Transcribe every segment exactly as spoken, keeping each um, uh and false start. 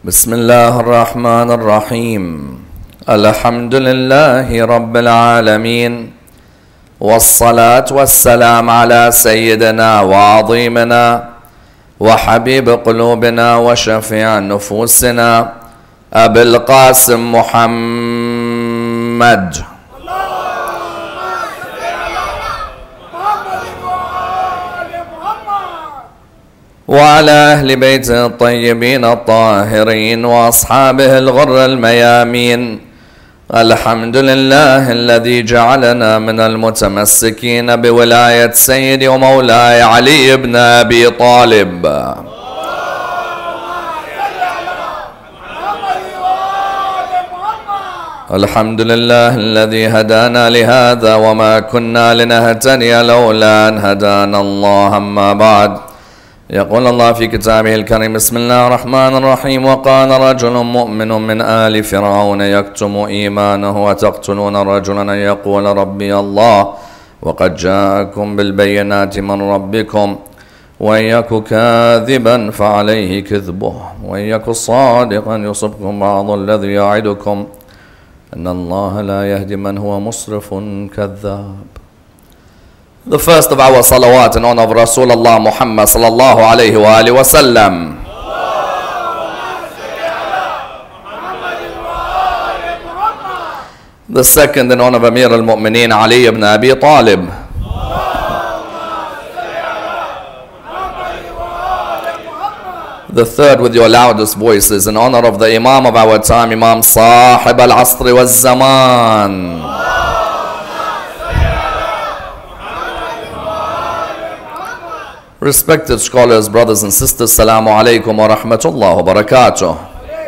بسم الله الرحمن الرحيم. الحمد لله رب العالمين، والصلاة والسلام على سيدنا وعظيمنا وحبيب قلوبنا وشفيع نفوسنا أبي القاسم محمد وعلى أهل بيته الطيبين الطاهرين وأصحابه الغر الميامين. الحمد لله الذي جعلنا من المتمسكين بولاية سيدي ومولاي علي بن أبي طالب. الحمد لله الذي هدانا لهذا وما كنا لنهتدي لولا أن هدانا الله. أما بعد، يقول الله في كتابه الكريم: بسم الله الرحمن الرحيم. وقال رجل مؤمن من آل فرعون يكتم إيمانه وتقتلون رجلا أن يقول ربي الله وقد جاءكم بالبينات من ربكم وإن يك كاذبا فعليه كذبه وإن يك صادقا يصبكم بعض الذي يعدكم أن الله لا يهدي من هو مسرف كذاب. The first of our salawat in honor of Rasulullah Muhammad sallallahu alayhi wa alihi wa sallam. The second in honor of Amir al-Mu'mineen Ali ibn Abi Talib. The third with your loudest voices in honor of the Imam of our time, Imam Sahib al-Asr wa zaman. Respected scholars, brothers and sisters, Assalamu alaikum wa rahmatullah wa barakatuh.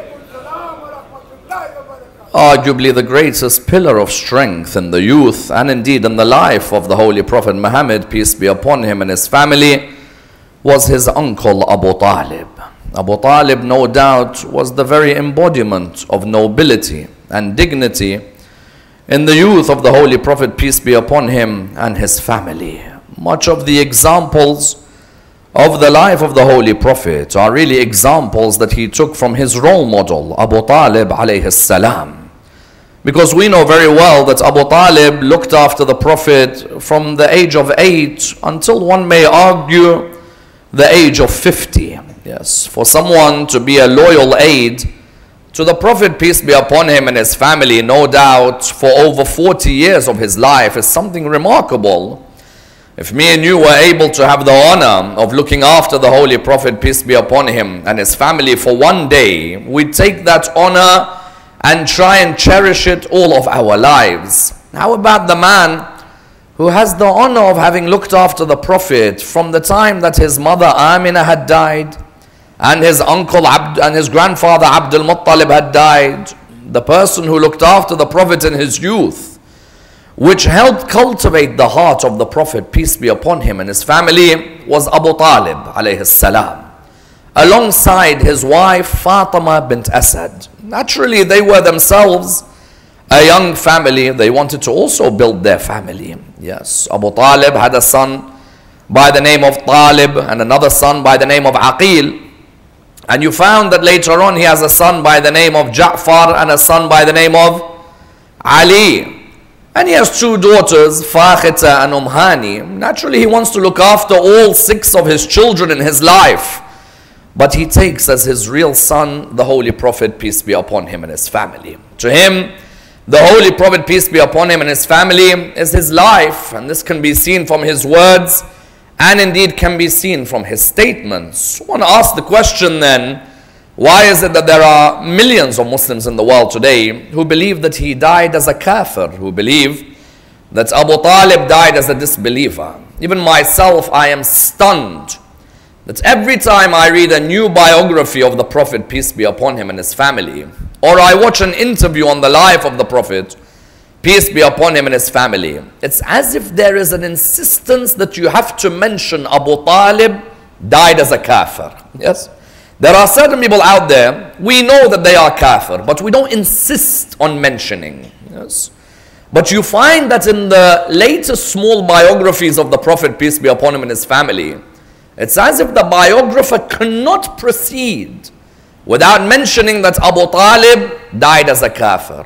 Arguably the greatest pillar of strength in the youth and indeed in the life of the Holy Prophet Muhammad, peace be upon him, and his family was his uncle Abu Talib. Abu Talib, no doubt, was the very embodiment of nobility and dignity in the youth of the Holy Prophet, peace be upon him, and his family. Much of the examples of the life of the Holy Prophet are really examples that he took from his role model, Abu Talib alayhi salam. Because we know very well that Abu Talib looked after the Prophet from the age of eight until, one may argue, the age of fifty. Yes, for someone to be a loyal aide to the Prophet, peace be upon him, and his family, no doubt, for over forty years of his life is something remarkable. If me and you were able to have the honor of looking after the Holy Prophet, peace be upon him, and his family for one day, we'd take that honor and try and cherish it all of our lives. How about the man who has the honor of having looked after the Prophet from the time that his mother Amina had died and his uncle Abd and his grandfather Abdul Muttalib had died? The person who looked after the Prophet in his youth, which helped cultivate the heart of the Prophet, peace be upon him, and his family, was Abu Talib alayhi salam, alongside his wife Fatima bint Asad. Naturally, they were themselves a young family. They wanted to also build their family. Yes, Abu Talib had a son by the name of Talib and another son by the name of Aqil. And you found that later on he has a son by the name of Ja'far and a son by the name of Ali. And he has two daughters, Fakhita and Umhani. Naturally, he wants to look after all six of his children in his life. But he takes as his real son the Holy Prophet, peace be upon him, and his family. To him, the Holy Prophet, peace be upon him, and his family is his life. And this can be seen from his words and indeed can be seen from his statements. One asks the question then, why is it that there are millions of Muslims in the world today who believe that he died as a kafir, who believe that Abu Talib died as a disbeliever? Even myself, I am stunned that every time I read a new biography of the Prophet, peace be upon him, and his family, or I watch an interview on the life of the Prophet, peace be upon him, and his family, it's as if there is an insistence that you have to mention Abu Talib died as a kafir. Yes? There are certain people out there, we know that they are kafir, but we don't insist on mentioning. Yes. But you find that in the latest small biographies of the Prophet, peace be upon him, and his family, it's as if the biographer cannot proceed without mentioning that Abu Talib died as a kafir,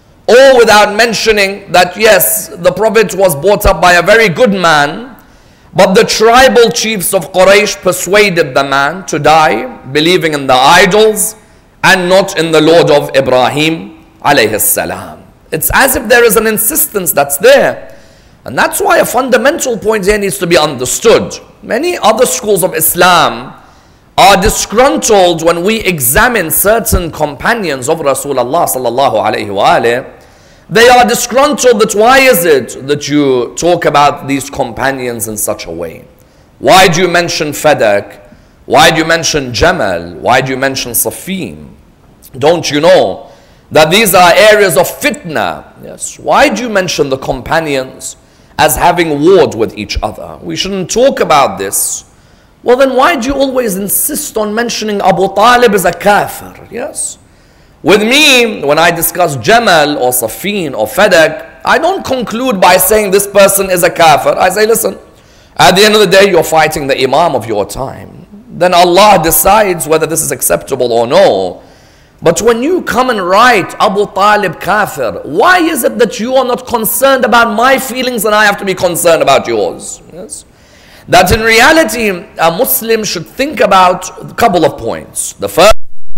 or without mentioning that yes, the Prophet was brought up by a very good man, but the tribal chiefs of Quraysh persuaded the man to die believing in the idols and not in the Lord of Ibrahim alayhi salam. It's as if there is an insistence that's there. And that's why a fundamental point here needs to be understood. Many other schools of Islam are disgruntled when we examine certain companions of Rasulullah sallallahu alayhi wa alayhi. They are disgruntled that why is it that you talk about these companions in such a way? Why do you mention Fadak? Why do you mention Jamal? Why do you mention Safin? Don't you know that these are areas of fitna? Yes. Why do you mention the companions as having warred with each other? We shouldn't talk about this. Well, then why do you always insist on mentioning Abu Talib as a kafir? Yes. With me, when I discuss Jamal or Safin or Fadak, I don't conclude by saying this person is a kafir. I say, listen, at the end of the day, you're fighting the Imam of your time. Then Allah decides whether this is acceptable or no. But when you come and write Abu Talib kafir, why is it that you are not concerned about my feelings and I have to be concerned about yours? Yes. That in reality, a Muslim should think about a couple of points. The first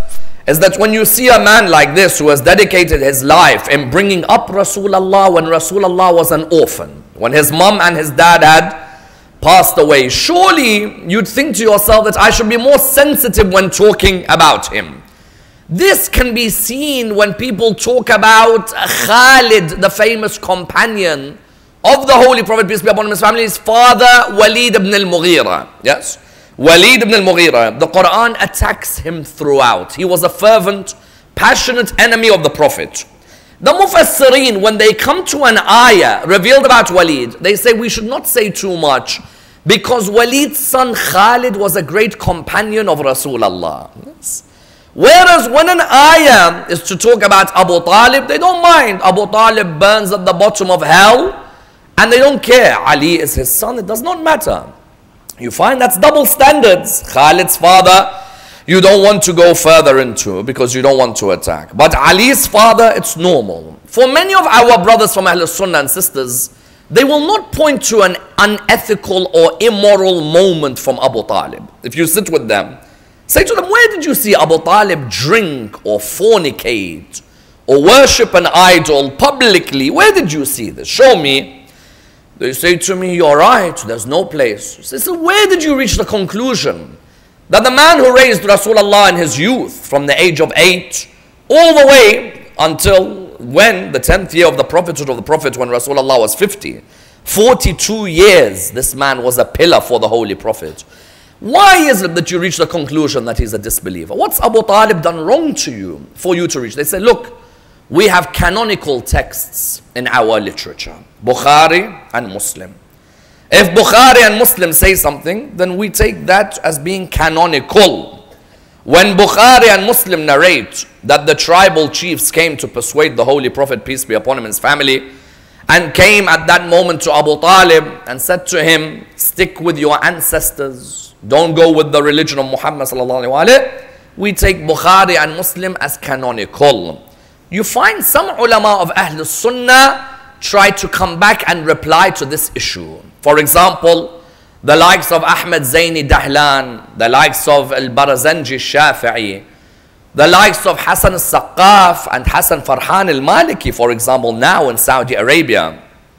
is that when you see a man like this who has dedicated his life in bringing up Rasulullah when Rasulullah was an orphan, when his mom and his dad had passed away, surely you'd think to yourself that I should be more sensitive when talking about him. This can be seen when people talk about Khalid, the famous companion of the Holy Prophet, peace be upon him, his family, his father, Walid ibn al-Mughira. Yes? Walid ibn al-Mughira, the Quran attacks him throughout. He was a fervent, passionate enemy of the Prophet. The Mufassirin, when they come to an ayah revealed about Walid, they say we should not say too much because Walid's son Khalid was a great companion of Rasulullah. Yes. Whereas when an ayah is to talk about Abu Talib, they don't mind. Abu Talib burns at the bottom of hell and they don't care. Ali is his son, it does not matter. You find that's double standards. Khalid's father, you don't want to go further into because you don't want to attack. But Ali's father, it's normal. For many of our brothers from Ahlul Sunnah and sisters, they will not point to an unethical or immoral moment from Abu Talib. If you sit with them, say to them, where did you see Abu Talib drink or fornicate or worship an idol publicly? Where did you see this? Show me. They say to me, you're right, there's no place. I say, so where did you reach the conclusion that the man who raised Rasulullah in his youth from the age of eight all the way until when the tenth year of the prophethood of the Prophet, when Rasulullah was fifty, forty-two years, this man was a pillar for the Holy Prophet. Why is it that you reach the conclusion that he's a disbeliever? What's Abu Talib done wrong to you for you to reach? They say, look, we have canonical texts in our literature, Bukhari and Muslim. If Bukhari and Muslim say something, then we take that as being canonical. When Bukhari and Muslim narrate that the tribal chiefs came to persuade the Holy Prophet, peace be upon him and his family, and came at that moment to Abu Talib and said to him, stick with your ancestors, don't go with the religion of Muhammad sallallahu alaihi wasallam, we take Bukhari and Muslim as canonical. You find some ulama of Ahlul Sunnah try to come back and reply to this issue. For example, the likes of Ahmed Zaini Dahlan, the likes of Al-Barazanji Shafi'i, the likes of Hassan al-Saqqaf and Hassan Farhan al-Maliki, for example, now in Saudi Arabia,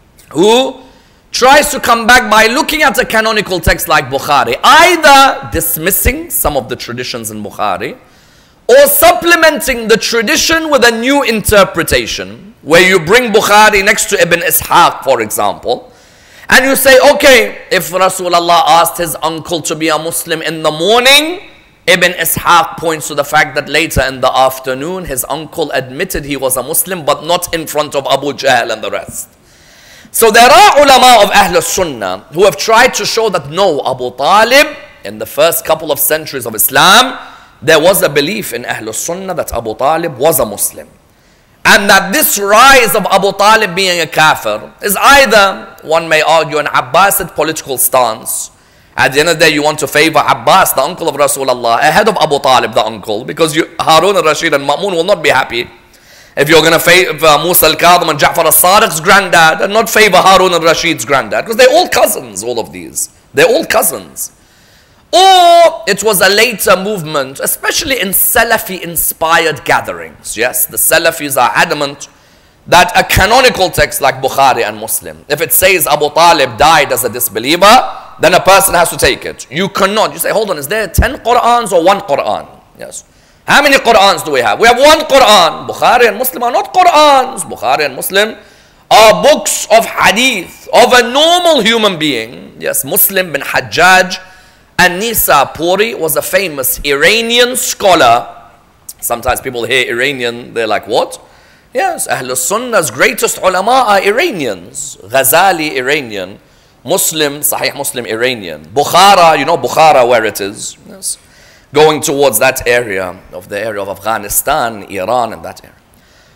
who tries to come back by looking at a canonical text like Bukhari, either dismissing some of the traditions in Bukhari, or supplementing the tradition with a new interpretation, where you bring Bukhari next to Ibn Ishaq, for example, and you say, okay, if Rasulullah asked his uncle to be a Muslim in the morning, Ibn Ishaq points to the fact that later in the afternoon, his uncle admitted he was a Muslim, but not in front of Abu Jahl and the rest. So there are ulama of Ahlul Sunnah who have tried to show that no, Abu Talib, in the first couple of centuries of Islam, there was a belief in Ahlul Sunnah that Abu Talib was a Muslim. And that this rise of Abu Talib being a kafir is either, one may argue, an Abbasid political stance, At the end of the day, you want to favor Abbas, the uncle of Rasulullah, ahead of Abu Talib, the uncle, because you, Harun al-Rashid and Ma'mun will not be happy if you're going to favor Musa al-Kadhim and Ja'far al-Sadiq's granddad and not favor Harun al-Rashid's granddad, because they're all cousins, all of these. They're all cousins. Or it was a later movement, especially in Salafi-inspired gatherings. Yes, the Salafis are adamant that a canonical text like Bukhari and Muslim, if it says Abu Talib died as a disbeliever, then a person has to take it. You cannot. You say, hold on, is there ten Qur'ans or one Qur'an? Yes. How many Qur'ans do we have? We have one Qur'an. Bukhari and Muslim are not Qur'ans. Bukhari and Muslim are books of hadith of a normal human being. Yes, Muslim bin Hajjaj an-Nisapuri was a famous Iranian scholar. Sometimes people hear Iranian, they're like, what? Yes, Ahlul Sunnah's greatest ulama are Iranians. Ghazali, Iranian. Muslim, Sahih Muslim, Iranian. Bukhara, you know Bukhara where it is. Yes. Going towards that area of the area of Afghanistan, Iran and that area.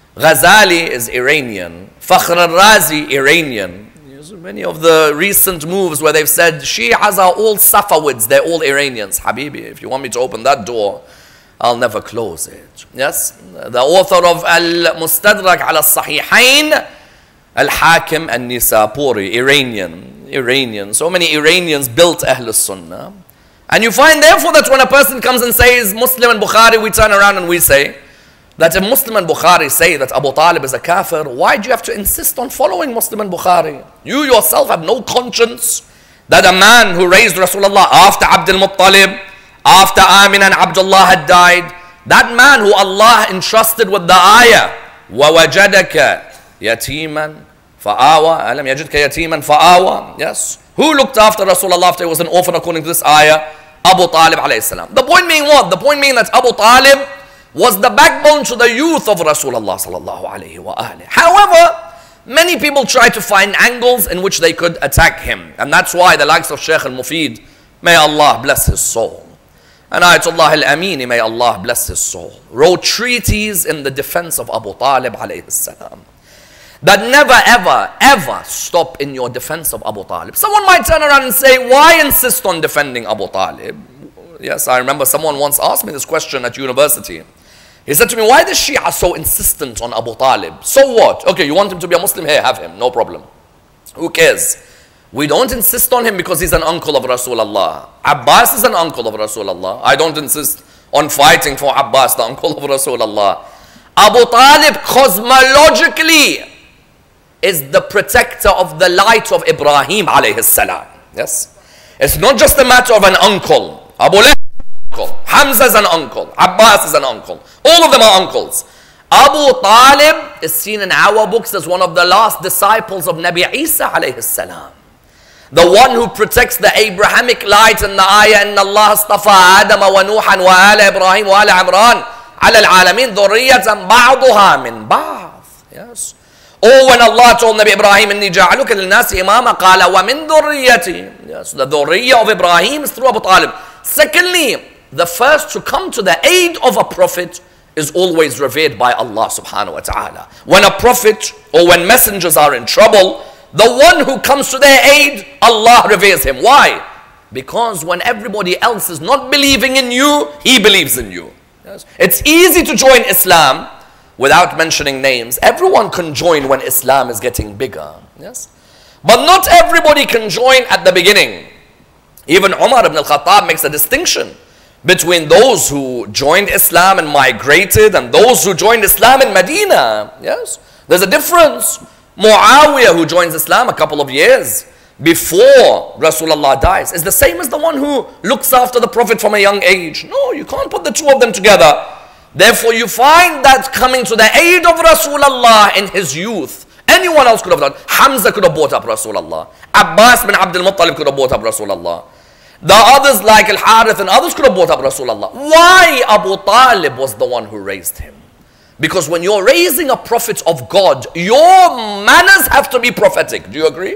Ghazali is Iranian. Fakhr al-Razi, Iranian. Yes, many of the recent moves where they've said Shi'as are all Safawids, they're all Iranians. Habibi, if you want me to open that door, I'll never close it. Yes, the author of Al-Mustadrak ala Sahihain, Al-Hakim al-Nisapuri, Iranian, Iranian. So many Iranians built Ahlul Sunnah. And you find therefore that when a person comes and says Muslim and Bukhari, we turn around and we say that if Muslim and Bukhari say that Abu Talib is a kafir, why do you have to insist on following Muslim and Bukhari? You yourself have no conscience that a man who raised Rasulullah after Abdul Muttalib, after Amin and Abdullah had died, that man who Allah entrusted with the ayah, وَوَجَدَكَ يَتِيمًا فَآوَى أَلَمْ يَجِدْكَ يَتِيمًا فَآوَى. Yes. Who looked after Rasulullah after he was an orphan according to this ayah? Abu Talib alayhi salam. The point being what? The point being that Abu Talib was the backbone to the youth of Rasulullah sallallahu alayhi wa alihi. However, many people try to find angles in which they could attack him. And that's why the likes of Shaykh al-Mufid, may Allah bless his soul, and Ayatollah al-Amini, may Allah bless his soul, wrote treatises in the defense of Abu Talib alayhi salam that never ever ever stop in your defense of Abu Talib. Someone might turn around and say, why insist on defending Abu Talib? Yes, I remember someone once asked me this question at university. He said to me, why the Shia so insistent on Abu Talib? So what? Okay, you want him to be a Muslim? Here, have him, no problem. Who cares? We don't insist on him because he's an uncle of Rasulullah. Abbas is an uncle of Rasulullah. I don't insist on fighting for Abbas, the uncle of Rasulullah. Abu Talib cosmologically is the protector of the light of Ibrahim alayhi salam. Yes? It's not just a matter of an uncle. Abu Lahab is an uncle. Hamza is an uncle. Abbas is an uncle. All of them are uncles. Abu Talib is seen in our books as one of the last disciples of Nabi Isa alayhi salam. The one who protects the Abrahamic light in the ayah, إِنَّ اللَّهَ اصْطَفَى آدَمَ وَنُوحًا وَآلَ إِبْرَاهِيمَ وَآلَ عِمْرَانَ عَلَى الْعَالَمِينَ ذُرِّيَّةً بَعْضُهَا مِنْ بَعْضٍ. Yes. Or when Allah told Nabi Ibrahim, إِنِّي جَعَلُكَ لِلنَّاسِ إِمَامًا قَالَ وَمِنْ ذُرِّيَّتِي. Yes, the dhurriyyah of Ibrahim is through Abu Talib. Secondly, the first to come to the aid of a prophet is always revered by Allah subhanahu wa ta'ala. When a prophet or when messengers are in trouble, the one who comes to their aid, Allah reveres him. Why? Because when everybody else is not believing in you, he believes in you. Yes. It's easy to join Islam without mentioning names. Everyone can join when Islam is getting bigger. Yes. But not everybody can join at the beginning. Even Umar ibn al-Khattab makes a distinction between those who joined Islam and migrated and those who joined Islam in Medina. Yes. There's a difference. Muawiyah, who joins Islam a couple of years before Rasulullah dies, is the same as the one who looks after the Prophet from a young age. No, you can't put the two of them together. Therefore, you find that coming to the aid of Rasulullah in his youth, anyone else could have done. Hamza could have brought up Rasulullah. Abbas bin Abdul Muttalib could have brought up Rasulullah. The others like Al-Harith and others could have brought up Rasulullah. Why Abu Talib was the one who raised him? Because when you're raising a prophet of God, your manners have to be prophetic. Do you agree?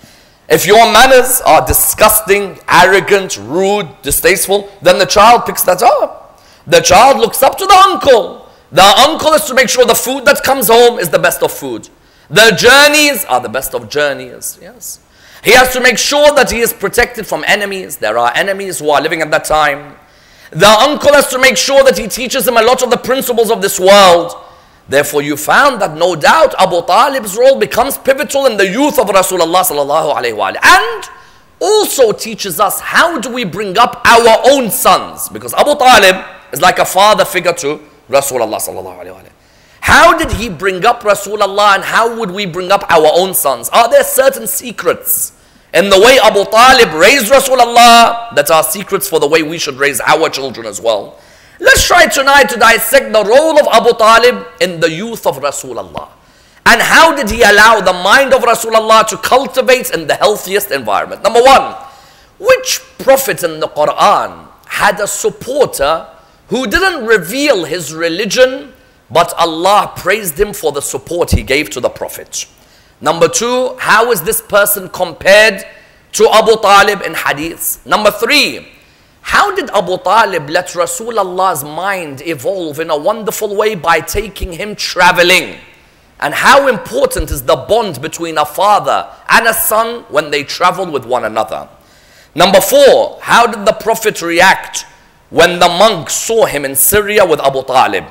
If your manners are disgusting, arrogant, rude, distasteful, then the child picks that up. The child looks up to the uncle. The uncle is to make sure the food that comes home is the best of food. The journeys are the best of journeys. Yes. He has to make sure that he is protected from enemies. There are enemies who are living at that time. The uncle has to make sure that he teaches him a lot of the principles of this world. Therefore, you found that no doubt Abu Talib's role becomes pivotal in the youth of Rasulullah sallallahu alaihi wasallam, and also teaches us how do we bring up our own sons, because Abu Talib is like a father figure to Rasulullah sallallahu alaihi wasallam. How did he bring up Rasulullah, and how would we bring up our own sons? Are there certain secrets in the way Abu Talib raised Rasulullah that are secrets for the way we should raise our children as well? Let's try tonight to dissect the role of Abu Talib in the youth of Rasulullah. And how did he allow the mind of Rasulullah to cultivate in the healthiest environment? Number one, which prophet in the Quran had a supporter who didn't reveal his religion, but Allah praised him for the support he gave to the prophet? Number two, how is this person compared to Abu Talib in hadiths? Number three, how did Abu Talib let Rasulullah's mind evolve in a wonderful way by taking him traveling? And how important is the bond between a father and a son when they travel with one another? Number four, how did the Prophet react when the monk saw him in Syria with Abu Talib?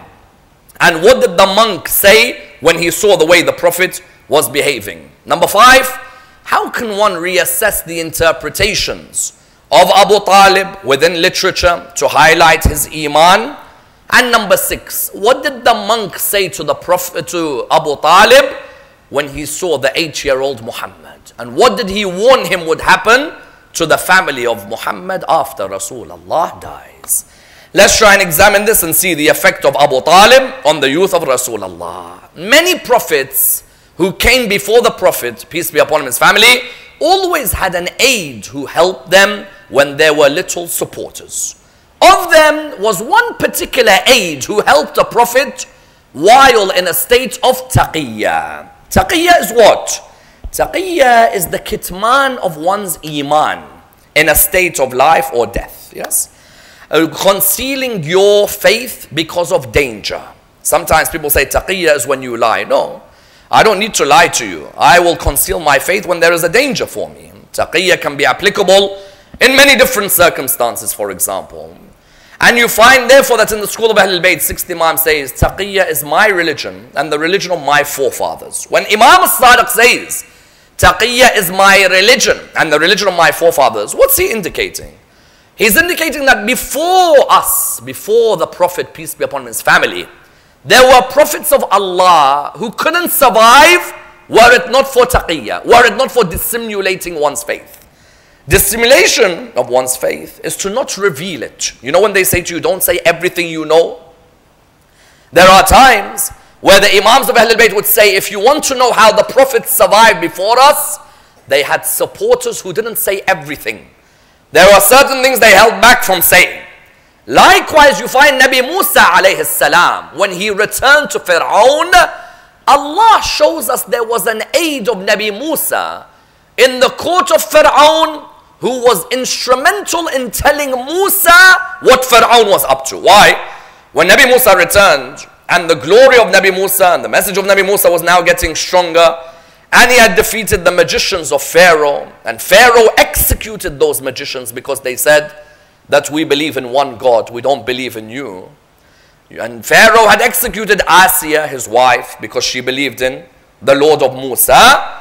And what did the monk say when he saw the way the Prophet was behaving? Number five, how can one reassess the interpretations of Abu Talib within literature to highlight his iman? And number six, what did the monk say to the Prophet, to Abu Talib, when he saw the eight-year-old Muhammad? And what did he warn him would happen to the family of Muhammad after Rasulullah dies? Let's try and examine this and see the effect of Abu Talib on the youth of Rasulullah. Many prophets who came before the Prophet, peace be upon him and his family, always had an aide who helped them when there were little supporters. Of them was one particular aide who helped the Prophet while in a state of taqiyya. Taqiyya is what? Taqiyya is the kitman of one's iman in a state of life or death. Yes? Uh, concealing your faith because of danger. Sometimes people say taqiyya is when you lie. No, I don't need to lie to you. I will conceal my faith when there is a danger for me. Taqiyya can be applicable in many different circumstances, for example. And you find therefore that in the school of Ahlul Bayt, sixth Imam says, Taqiyya is my religion and the religion of my forefathers. When Imam as-Sadiq says, Taqiyya is my religion and the religion of my forefathers, what's he indicating? He's indicating that before us, before the Prophet, peace be upon him and his family, there were prophets of Allah who couldn't survive were it not for taqiyya, were it not for dissimulating one's faith. Dissimulation of one's faith is to not reveal it. You know when they say to you, don't say everything you know? There are times where the Imams of Ahlul Bayt would say, if you want to know how the prophets survived before us, they had supporters who didn't say everything. There are certain things they held back from saying. Likewise, you find Nabi Musa alayhi salam, when he returned to Fir'aun, Allah shows us there was an aid of Nabi Musa in the court of Fir'aun who was instrumental in telling Musa what Fir'aun was up to. Why? When Nabi Musa returned and the glory of Nabi Musa and the message of Nabi Musa was now getting stronger, and he had defeated the magicians of Pharaoh, and Pharaoh executed those magicians because they said that we believe in one God, we don't believe in you. And Pharaoh had executed Asiya, his wife, because she believed in the Lord of Musa.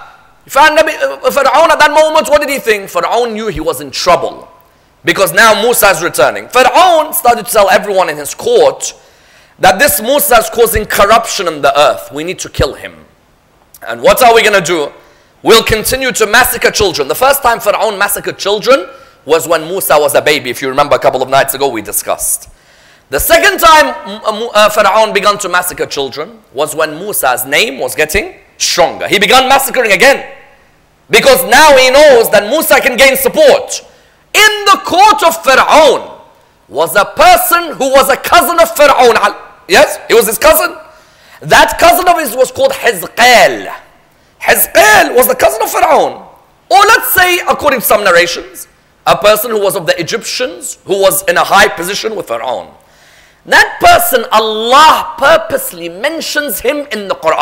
Fir'aun at that moment, what did he think? Fir'aun knew he was in trouble because now Musa is returning. Fir'aun started to tell everyone in his court that this Musa is causing corruption in the earth. We need to kill him. And what are we going to do? We'll continue to massacre children. The first time Fir'aun massacred children was when Musa was a baby. If you remember a couple of nights ago, we discussed. The second time uh, Fir'aun began to massacre children was when Musa's name was getting stronger. He began massacring again because now he knows that Musa can gain support. In the court of Fir'aun was a person who was a cousin of Fir'aun. Yes, he was his cousin. That cousin of his was called Hizqal. Hizqal was the cousin of Fir'aun. Or let's say, according to some narrations, a person who was of the Egyptians, who was in a high position with Fir'aun. That person, Allah purposely mentions him in the Quran.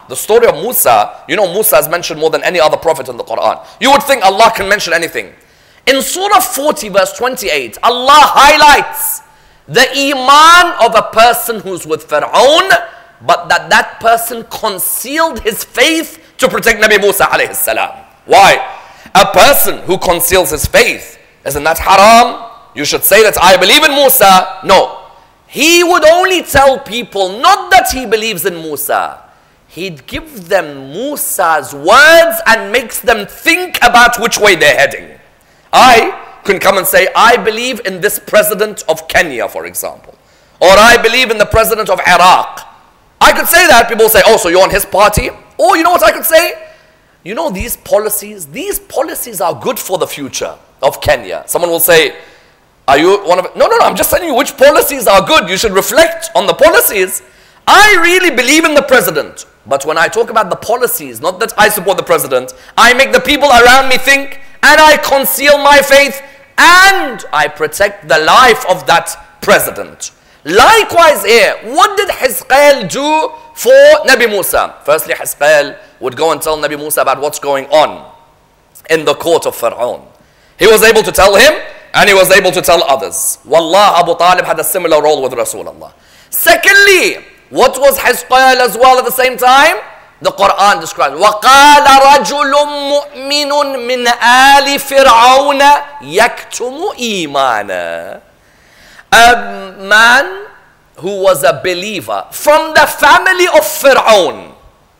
The story of Musa, you know Musa is mentioned more than any other prophet in the Quran. You would think Allah can mention anything. In Surah forty verse twenty-eight, Allah highlights the iman of a person who's with Fir'aun, but that that person concealed his faith to protect Nabi Musa alayhi salam. Why? A person who conceals his faith, isn't that haram? You should say that I believe in Musa. No. He would only tell people not that he believes in Musa. He'd give them Musa's words and makes them think about which way they're heading. I can come and say, I believe in this president of Kenya, for example. Or I believe in the president of Iraq. I could say that. People say, oh, so you're on his party? Or you know what I could say? You know these policies, these policies are good for the future of Kenya. Someone will say, are you one of it? No, no, no, I'm just telling you which policies are good. You should reflect on the policies. I really believe in the president. But when I talk about the policies, not that I support the president, I make the people around me think, and I conceal my faith, and I protect the life of that president. Likewise here, what did Hizqeel do for Nabi Musa? Firstly, Hizqeel would go and tell Nabi Musa about what's going on in the court of Fir'aun. He was able to tell him, and he was able to tell others. Wallah, Abu Talib had a similar role with Rasulullah. Secondly, what was Hizqeel as well at the same time? The Quran describes, وَقَالَ رَجُلٌ مُؤْمِنٌ مِنْ آلِ فِرْعَوْنَ يَكْتُمُ إِيمَانًا. A man who was a believer from the family of Fir'aun,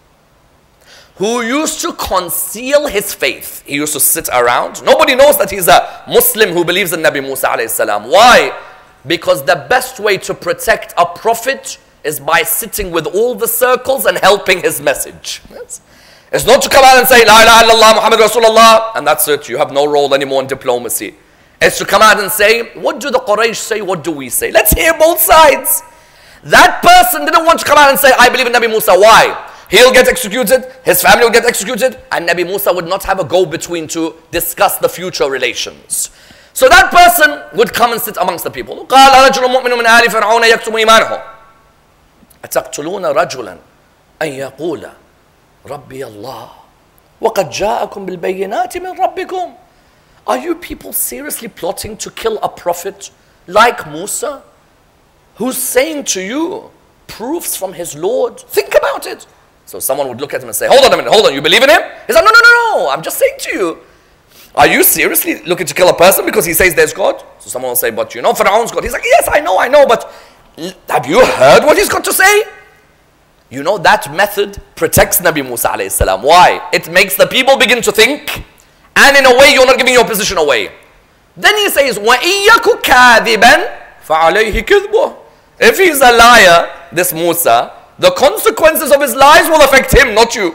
who used to conceal his faith. He used to sit around. Nobody knows that he's a Muslim who believes in Nabi Musa alayhi salam. Why? Because the best way to protect a prophet is by sitting with all the circles and helping his message. Yes. It's not to come out and say, La ilaha illallah Muhammad Rasulullah, and that's it. You have no role anymore in diplomacy. It's to come out and say, what do the Quraysh say? What do we say? Let's hear both sides. That person didn't want to come out and say, I believe in Nabi Musa. Why? He'll get executed, his family will get executed, and Nabi Musa would not have a go-between to discuss the future relations. So that person would come and sit amongst the people. قَالَ رَجُلٌ مُؤْمِنٌ مِنْ آلِ فِرْعَوْنَ يَكْتُمُ إِيمَانَهُ أَتَقْتُلُونَ رَجُلًا أَنْ يَقُولَ رَبِّيَ اللَّهُ وَقَدْ جَاءَكُمْ بِالْبَيِّنَاتِ مِنْ رَبِّكُمْ. Are you people seriously plotting to kill a prophet like Musa, who's saying to you proofs from his Lord? Think about it. So someone would look at him and say, hold on a minute, hold on, you believe in him? He's like, no, no, no, no, I'm just saying to you. Are you seriously looking to kill a person because he says there's God? So someone will say, but you know Pharaoh's God. He's like, yes, I know, I know, but have you heard what he's got to say? You know, that method protects Nabi Musa alayhi salam. Why? It makes the people begin to think, and in a way, you're not giving your position away. Then he says, وَإِيَّكُ كَاذِبًا فَعَلَيْهِ كِذْبُهُ. If he's a liar, this Musa, the consequences of his lies will affect him, not you.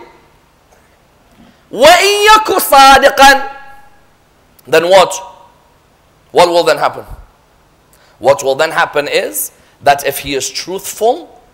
وَإِيَّكُ صَادِقًا. Then what? What will then happen? What will then happen is that if he is truthful,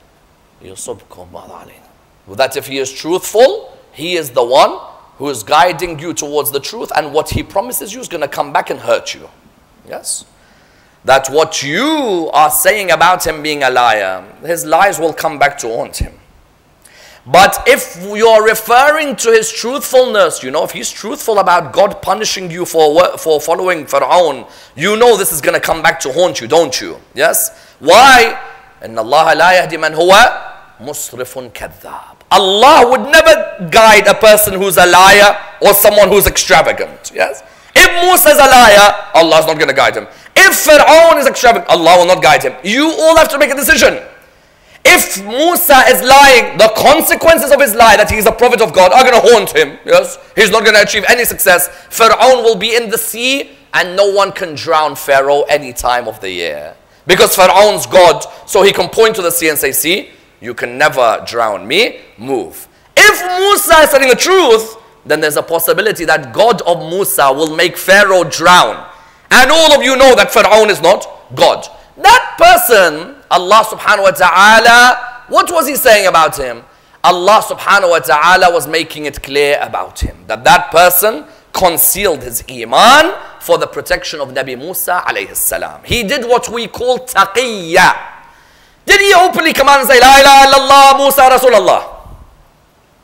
that if he is truthful, he is the one who is guiding you towards the truth, and what he promises you is going to come back and hurt you. Yes? That what you are saying about him being a liar, his lies will come back to haunt him. But if you're referring to his truthfulness, you know, if he's truthful about God punishing you for, for following Fir'aun, you know this is going to come back to haunt you, don't you? Yes? Why? إِنَّ اللَّهَ لَا يَهْدِي مَنْ هُوَ مُصْرِفٌ كَذَّابٌ. Allah would never guide a person who's a liar or someone who's extravagant. Yes? If Musa is a liar, Allah is not going to guide him. If Fir'aun is extravagant, Allah will not guide him. You all have to make a decision. If Musa is lying, the consequences of his lie, that he is a prophet of God, are going to haunt him. Yes? He's not going to achieve any success. Fir'aun will be in the sea, and no one can drown Pharaoh any time of the year. Because Fir'aun's God, so he can point to the sea and say, see, you can never drown me, move. If Musa is telling the truth, then there's a possibility that God of Musa will make Pharaoh drown. And all of you know that Fir'aun is not God. That person, Allah subhanahu wa ta'ala, what was he saying about him? Allah subhanahu wa ta'ala was making it clear about him, that that person concealed his iman for the protection of Nabi Musa alayhi salam. He did what we call taqiyya. Did he openly come out and say, La ilaha illallah Musa Rasulullah?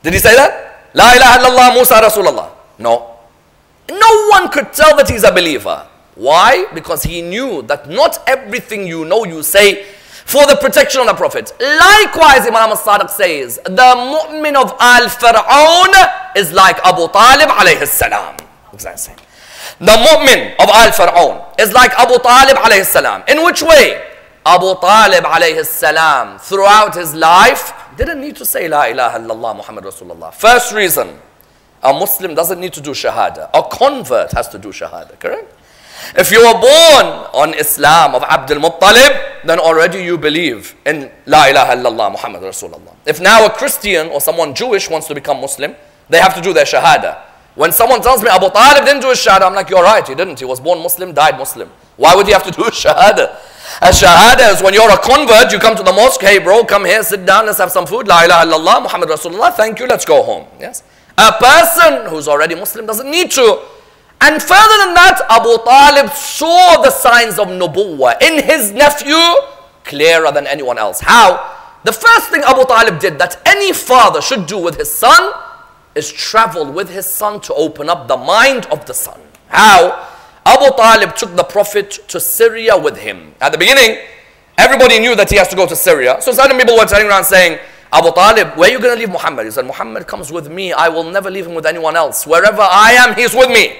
Did he say that? La ilaha illallah Musa Rasulullah. No. No one could tell that he's a believer. Why? Because he knew that not everything you know you say for the protection of the Prophet. Likewise, Imam al-Sadiq says, the mu'min of Al-Fir'aun is like Abu Talib alayhi salam. Exactly. The mu'min of Al-Fir'aun is like Abu Talib alayhi salam. In which way? Abu Talib alayhi salam, throughout his life, didn't need to say La ilaha illallah Muhammad Rasulullah. First reason, a Muslim doesn't need to do shahada. A convert has to do shahada, correct? If you were born on Islam of Abdul Muttalib, then already you believe in La ilaha illallah Muhammad Rasulullah. If now a Christian or someone Jewish wants to become Muslim, they have to do their shahada. When someone tells me Abu Talib didn't do his shahada, I'm like, you're right, he didn't. He was born Muslim, died Muslim. Why would he have to do his shahada? A shahada is when you're a convert, you come to the mosque, hey bro, come here, sit down, let's have some food, La ilaha illallah Muhammad Rasulullah, thank you, let's go home. Yes. A person who's already Muslim doesn't need to. And further than that, Abu Talib saw the signs of nubuwwah in his nephew clearer than anyone else. How? The first thing Abu Talib did that any father should do with his son is travel with his son to open up the mind of the son. How? Abu Talib took the Prophet to Syria with him. At the beginning, everybody knew that he has to go to Syria. So certain people were turning around saying, Abu Talib, where are you going to leave Muhammad? He said, Muhammad comes with me. I will never leave him with anyone else. Wherever I am, he's with me.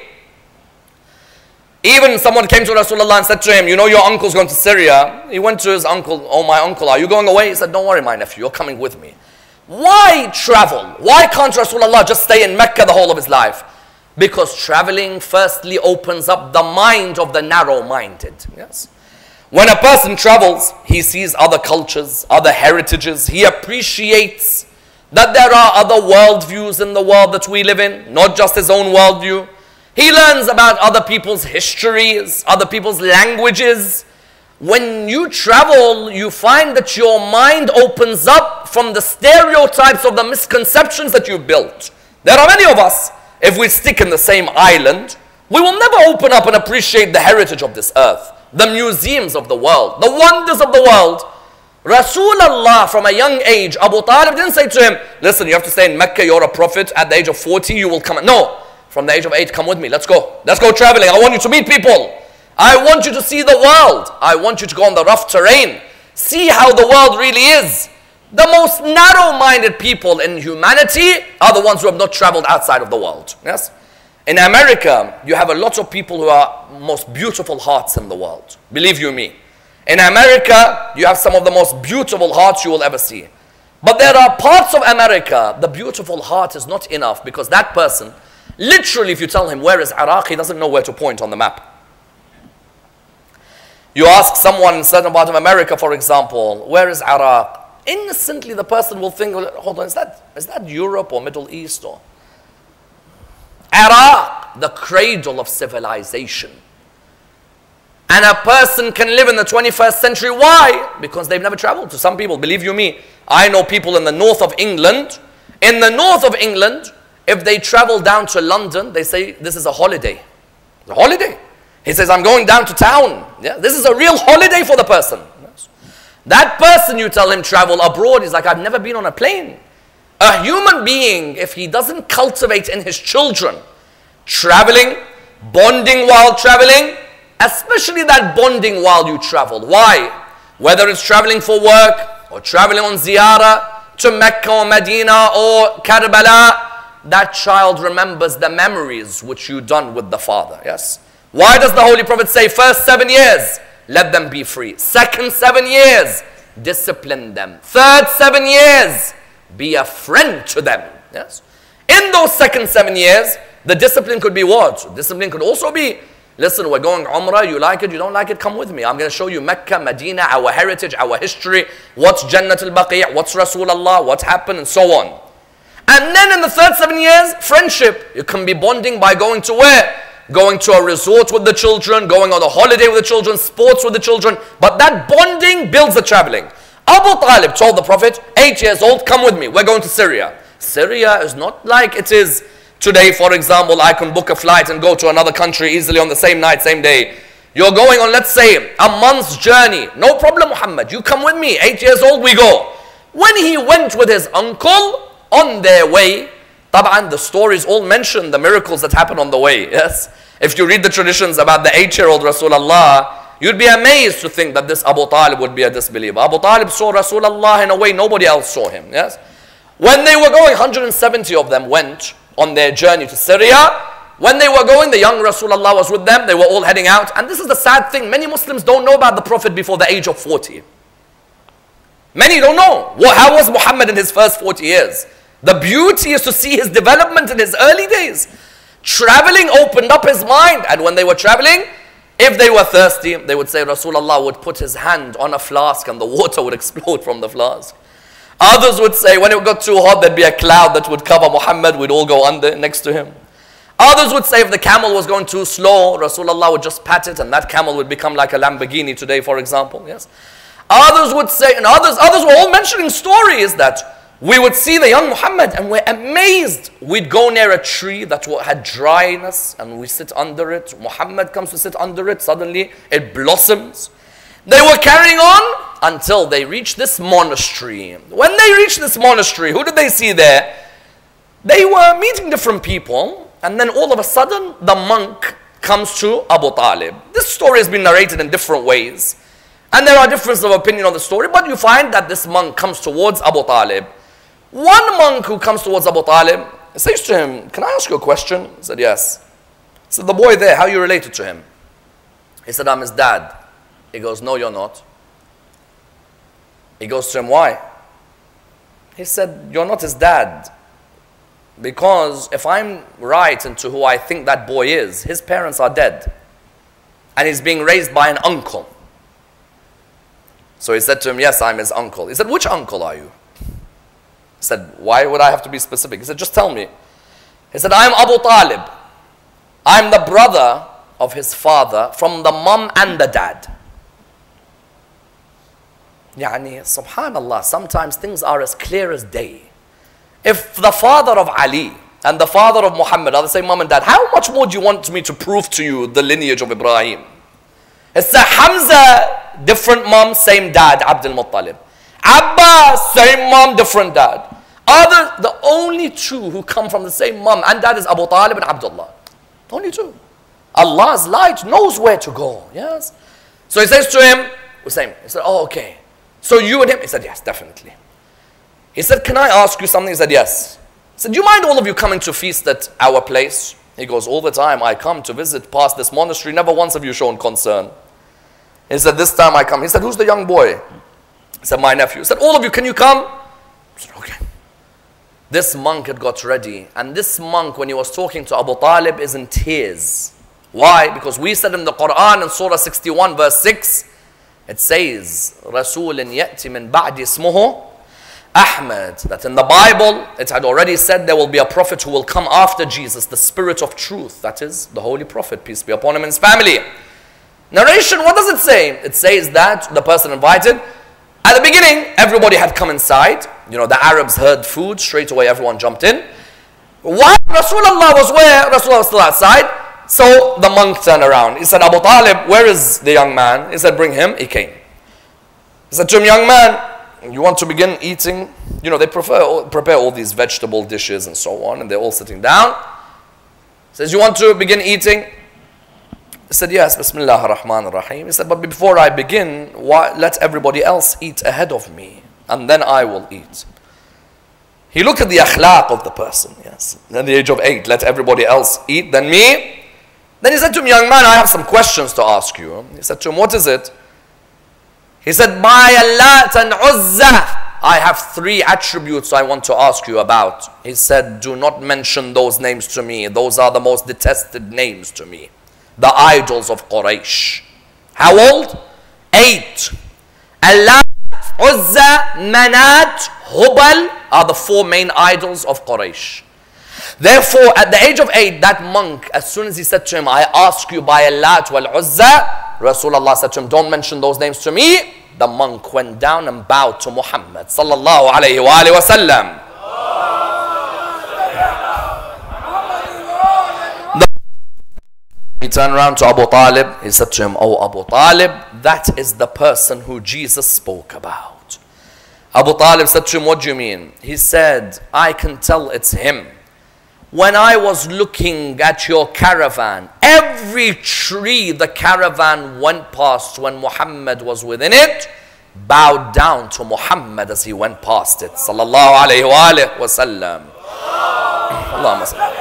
Even someone came to Rasulullah and said to him, you know your uncle's going to Syria. He went to his uncle, oh my uncle, are you going away? He said, don't worry my nephew, you're coming with me. Why travel? Why can't Rasulullah just stay in Mecca the whole of his life? Because traveling firstly opens up the mind of the narrow-minded. Yes. When a person travels, he sees other cultures, other heritages. He appreciates that there are other worldviews in the world that we live in, not just his own worldview. He learns about other people's histories, other people's languages. When you travel, you find that your mind opens up from the stereotypes of the misconceptions that you built. There are many of us, if we stick in the same island, we will never open up and appreciate the heritage of this earth, the museums of the world, the wonders of the world. Rasulullah from a young age, Abu Talib didn't say to him, listen, you have to stay in Mecca, you're a prophet, at the age of forty you will come. No. From the age of eight, come with me, let's go. Let's go traveling. I want you to meet people. I want you to see the world. I want you to go on the rough terrain. See how the world really is. The most narrow-minded people in humanity are the ones who have not traveled outside of the world. Yes? In America, you have a lot of people who are most beautiful hearts in the world. Believe you me. In America, you have some of the most beautiful hearts you will ever see. But there are parts of America, the beautiful heart is not enough because that person, literally, if you tell him where is Iraq, he doesn't know where to point on the map. You ask someone in a certain part of America, for example, where is Iraq? Innocently, the person will think, hold on, is that, is that Europe or Middle East? Or Iraq, the cradle of civilization. And a person can live in the twenty-first century. Why? Because they've never traveled. To some people, believe you me, I know people in the north of England. In the north of England, if they travel down to London, they say, this is a holiday. It's a holiday. He says, I'm going down to town. Yeah, this is a real holiday for the person. Yes. That person, you tell him travel abroad, he's like, I've never been on a plane. A human being, if he doesn't cultivate in his children, traveling, bonding while traveling, especially that bonding while you travel. Why? Whether it's traveling for work, or traveling on ziyarah to Mecca or Medina or Karbala, that child remembers the memories which you done with the father. Yes. Why does the Holy Prophet say, first seven years, let them be free. Second seven years, discipline them. Third seven years, be a friend to them. Yes. In those second seven years, the discipline could be what? Discipline could also be, listen, we're going Umrah, you like it, you don't like it, come with me. I'm going to show you Mecca, Medina, our heritage, our history, what's Jannat al-Baqi', what's Rasulullah, what happened, and so on. And then in the third seven years, friendship. You can be bonding by going to where? Going to a resort with the children, going on a holiday with the children, sports with the children. But that bonding builds the traveling. Abu Talib told the Prophet, eight years old, come with me, we're going to Syria. Syria is not like it is today, for example. I can book a flight and go to another country easily on the same night, same day. You're going on, let's say, a month's journey. No problem, Muhammad, you come with me, eight years old, we go. When he went with his uncle, on their way, طبعا the stories all mention the miracles that happened on the way, yes? If you read the traditions about the eight-year-old Rasulullah, you'd be amazed to think that this Abu Talib would be a disbeliever. Abu Talib saw Rasulullah in a way nobody else saw him, yes? When they were going, one hundred seventy of them went on their journey to Syria. When they were going, the young Rasulullah was with them. They were all heading out. And this is the sad thing. Many Muslims don't know about the Prophet before the age of forty. Many don't know. How was Muhammad in his first forty years? The beauty is to see his development in his early days. Traveling opened up his mind. And when they were traveling, if they were thirsty, they would say Rasulullah would put his hand on a flask and the water would explode from the flask. Others would say when it got too hot, there'd be a cloud that would cover Muhammad. We'd all go under next to him. Others would say if the camel was going too slow, Rasulullah would just pat it and that camel would become like a Lamborghini today, for example. Yes. Others would say, and others, others were all mentioning stories that we would see the young Muhammad and we're amazed. We'd go near a tree that had dryness and we sit under it. Muhammad comes to sit under it. Suddenly it blossoms. They were carrying on until they reached this monastery. When they reached this monastery, who did they see there? They were meeting different people. And then all of a sudden, the monk comes to Abu Talib. This story has been narrated in different ways. And there are differences of opinion on the story. But you find that this monk comes towards Abu Talib. One monk who comes towards Abu Talib says to him, can I ask you a question? He said, yes. He said, the boy there, how are you related to him? He said, I'm his dad. He goes, no, you're not. He goes to him, why? He said, you're not his dad. Because if I'm right into who I think that boy is, his parents are dead. And he's being raised by an uncle. So he said to him, yes, I'm his uncle. He said, which uncle are you? He said, why would I have to be specific? He said, just tell me. He said, I'm Abu Talib. I'm the brother of his father from the mom and the dad. Yani, subhanallah, sometimes things are as clear as day. If the father of Ali and the father of Muhammad are the same mom and dad, how much more do you want me to prove to you the lineage of Ibrahim? It's a Hamza, different mom, same dad, Abdul Muttalib. Abbas, same mom, different dad. Other, the only two who come from the same mom and dad is Abu Talib and Abdullah. Only two. Allah's light knows where to go. Yes. So he says to him, Usaim, he said, oh, okay. So you and him? He said, yes, definitely. He said, can I ask you something? He said, yes. He said, do you mind all of you coming to feast at our place? He goes, all the time I come to visit past this monastery. Never once have you shown concern. He said, this time I come. He said, who's the young boy? He said, my nephew. He said, all of you, can you come? He said, okay. This monk had got ready. And this monk, when he was talking to Abu Talib, is in tears. Why? Because we said in the Quran in Surah sixty-one verse six, it says, رَسُولٍ يَأْتِ مِنْ بَعْدِ اسْمُهُ Ahmed, that in the Bible, it had already said there will be a prophet who will come after Jesus, the Spirit of Truth. That is the Holy Prophet, peace be upon him and his family. Narration, what does it say? It says that the person invited, at the beginning, everybody had come inside. You know, the Arabs heard food, straight away everyone jumped in. While Rasulullah was where? Rasulullah was still outside. So the monk turned around. He said, Abu Talib, where is the young man? He said, bring him. He came. He said to him, young man, you want to begin eating? You know, they prefer, prepare all these vegetable dishes and so on, and they're all sitting down. He says, you want to begin eating? He said, yes, Bismillah ar-Rahman ar-Rahim. He said, but before I begin, why, let everybody else eat ahead of me, and then I will eat. He looked at the akhlaq of the person, yes. At the age of eight, let everybody else eat, then me. Then he said to him, young man, I have some questions to ask you. He said to him, what is it? He said, by Lat and Uzza, I have three attributes I want to ask you about. He said, do not mention those names to me. Those are the most detested names to me. The idols of Quraysh. How old? Eight. Lat, Uzza, Manat, Hubal are the four main idols of Quraysh. Therefore, at the age of eight, that monk, as soon as he said to him, I ask you by Lat wal Uzza, Rasulullah said to him, don't mention those names to me. The monk went down and bowed to Muhammad sallallahu alayhi wa alayhi wa sallam. He turned around to Abu Talib. He said to him, oh Abu Talib, that is the person who Jesus spoke about. Abu Talib said to him, what do you mean? He said, I can tell it's him. When I was looking at your caravan, every tree the caravan went past when Muhammad was within it, bowed down to Muhammad as he went past it. Sallallahu alayhi wa alayhi wa sallam. Allahumma sallam.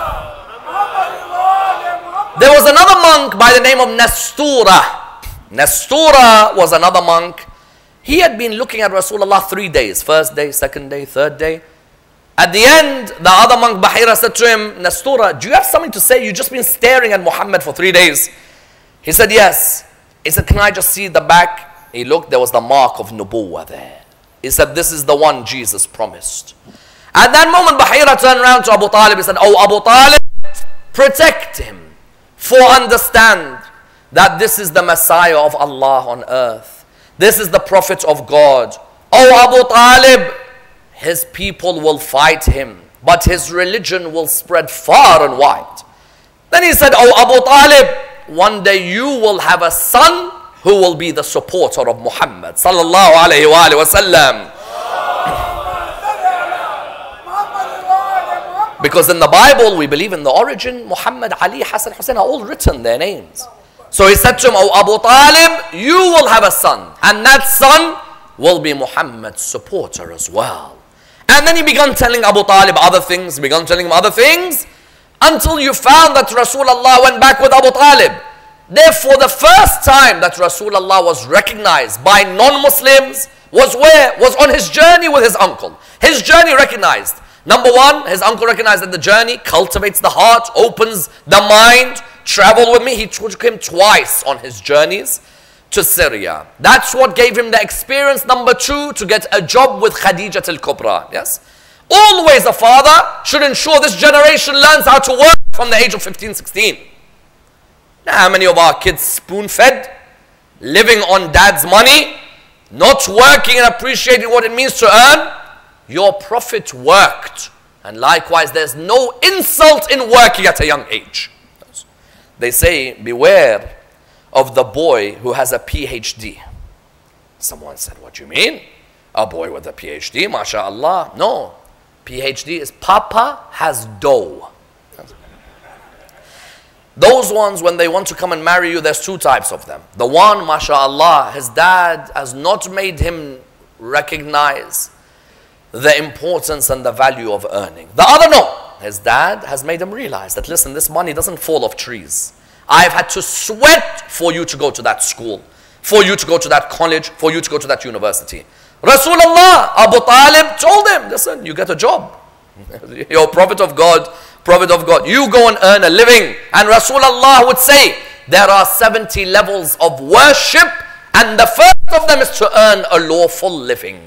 There was another monk by the name of Nastura. Nastura was another monk. He had been looking at Rasulullah three days. First day, second day, third day. At the end, the other monk Bahira said to him, Nastura, do you have something to say? You've just been staring at Muhammad for three days. He said, yes. He said, can I just see the back? He looked, there was the mark of Nubuwwah there. He said, this is the one Jesus promised. At that moment, Bahira turned around to Abu Talib. He said, oh, Abu Talib, protect him. For understand that this is the Messiah of Allah on earth. This is the Prophet of God. Oh, Abu Talib, his people will fight him, but his religion will spread far and wide. Then he said, oh, Abu Talib, one day you will have a son who will be the supporter of Muhammad sallallahu alayhi wa alayhi wa sallam. Because in the Bible, we believe in the origin, Muhammad, Ali, Hassan, Hussein are all written, their names. So he said to him, oh, Abu Talib, you will have a son. And that son will be Muhammad's supporter as well. And then he began telling Abu Talib other things, he began telling him other things, until you found that Rasulullah went back with Abu Talib. Therefore, the first time that Rasulullah was recognized by non-Muslims was where? Was on his journey with his uncle. His journey recognized. Number one, his uncle recognized that the journey cultivates the heart, opens the mind. Travel with me. He took him twice on his journeys to Syria. That's what gave him the experience. Number two, to get a job with Khadija al-Kubra. Yes? Always a father should ensure this generation learns how to work from the age of fifteen, sixteen. Now, how many of our kids spoon-fed, living on dad's money, not working and appreciating what it means to earn? Your Prophet worked. And likewise, there's no insult in working at a young age. They say, beware of the boy who has a P H D. Someone said, what do you mean? A boy with a P H D, mashallah. No, P H D is Papa has dough. Those ones, when they want to come and marry you, there's two types of them. The one, mashallah, his dad has not made him recognize the importance and the value of earning. The other, no. His dad has made him realize that, listen, this money doesn't fall off trees. I've had to sweat for you to go to that school, for you to go to that college, for you to go to that university. Rasulullah, Abu Talib told him, listen, you get a job. You're a prophet of God, prophet of God. You go and earn a living. And Rasulullah would say, there are seventy levels of worship, and the first of them is to earn a lawful living.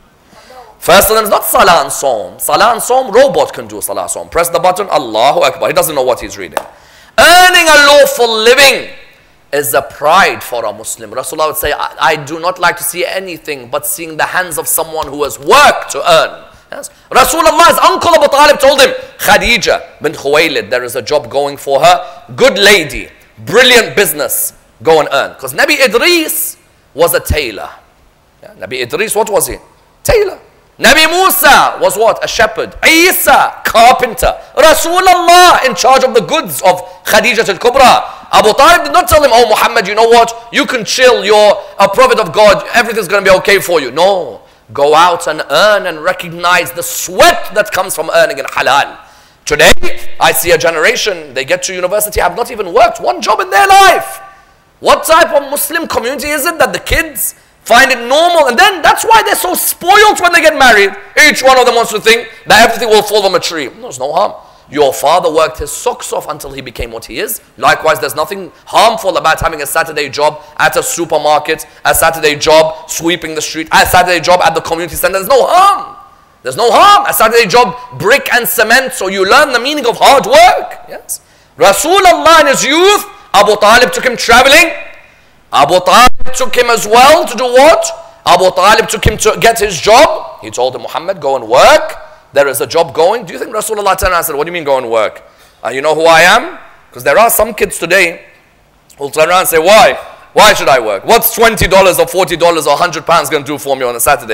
First of them is not Salah and Saum. Salah and Saum, robot can do Salah and Saum. Press the button, Allahu Akbar. He doesn't know what he's reading. Earning a lawful living is a pride for a Muslim. Rasulullah would say, I, I do not like to see anything but seeing the hands of someone who has worked to earn. Yes? Rasulullah's uncle Abu Talib told him, Khadija bint Khuwaylid, there is a job going for her. Good lady, brilliant business, go and earn. Because Nabi Idris was a tailor. Yeah? Nabi Idris, what was he? Tailor. Nabi Musa was what? A shepherd. Isa, carpenter. Rasulullah in charge of the goods of Khadija al-Kubra. Abu Talib did not tell him, oh Muhammad, you know what? You can chill, you're a prophet of God, everything's going to be okay for you. No. Go out and earn and recognize the sweat that comes from earning in halal. Today, I see a generation, they get to university, have not even worked one job in their life. What type of Muslim community is it that the kids find it normal? And then that's why they're so spoiled when they get married. Each one of them wants to think that everything will fall from a tree. No, there's no harm. Your father worked his socks off until he became what he is. Likewise, there's nothing harmful about having a Saturday job at a supermarket, a Saturday job sweeping the street, a Saturday job at the community center. There's no harm. There's no harm. A Saturday job, brick and cement, so you learn the meaning of hard work. Yes. Rasulullah in his youth, Abu Talib took him traveling. Abu Talib took him as well to do what? Abu Talib took him to get his job. He told him, Muhammad, go and work. There is a job going. Do you think Rasulullah turned around and said, what do you mean go and work? Uh, you know who I am? Because there are some kids today who will turn around and say, why? Why should I work? What's twenty dollars or forty dollars or one hundred pounds going to do for me on a Saturday?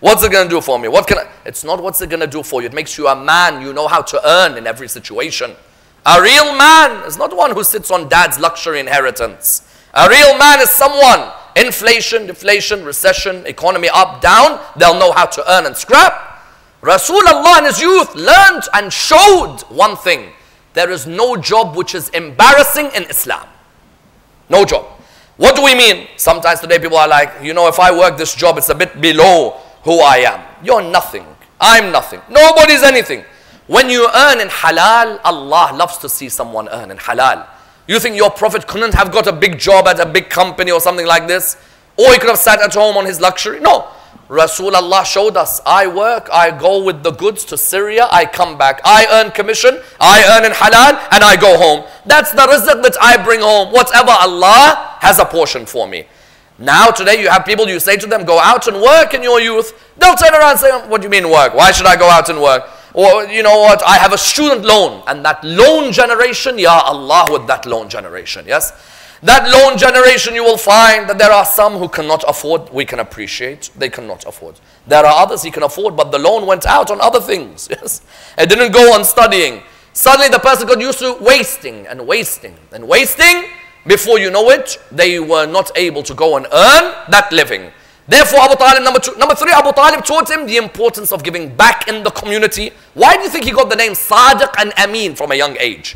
What's it going to do for me? What can I? It's not what's it going to do for you. It makes you a man. You know how to earn in every situation. A real man is not one who sits on dad's luxury inheritance. A real man is someone, inflation, deflation, recession, economy up, down, they'll know how to earn and scrap. Rasulullah in his youth learned and showed one thing. There is no job which is embarrassing in Islam. No job. What do we mean? Sometimes today people are like, you know, if I work this job, it's a bit below who I am. You're nothing. I'm nothing. Nobody's anything. When you earn in halal, Allah loves to see someone earn in halal. You think your Prophet couldn't have got a big job at a big company or something like this? Or he could have sat at home on his luxury? No. Rasulullah showed us, I work, I go with the goods to Syria, I come back. I earn commission, I earn in halal, and I go home. That's the rizq that I bring home. Whatever Allah has a portion for me. Now today you have people, you say to them, go out and work in your youth. They'll turn around and say, what do you mean work? Why should I go out and work? Or you know what, I have a student loan. And that loan generation, ya Allah with that loan generation, yes? That loan generation, you will find that there are some who cannot afford, we can appreciate, they cannot afford. There are others he can afford, but the loan went out on other things, yes? It didn't go on studying. Suddenly the person got used to wasting and wasting and wasting. Before you know it, they were not able to go and earn that living. Therefore, Abu Talib, number two. Number three, Abu Talib taught him the importance of giving back in the community. Why do you think he got the name Sadiq and Amin from a young age?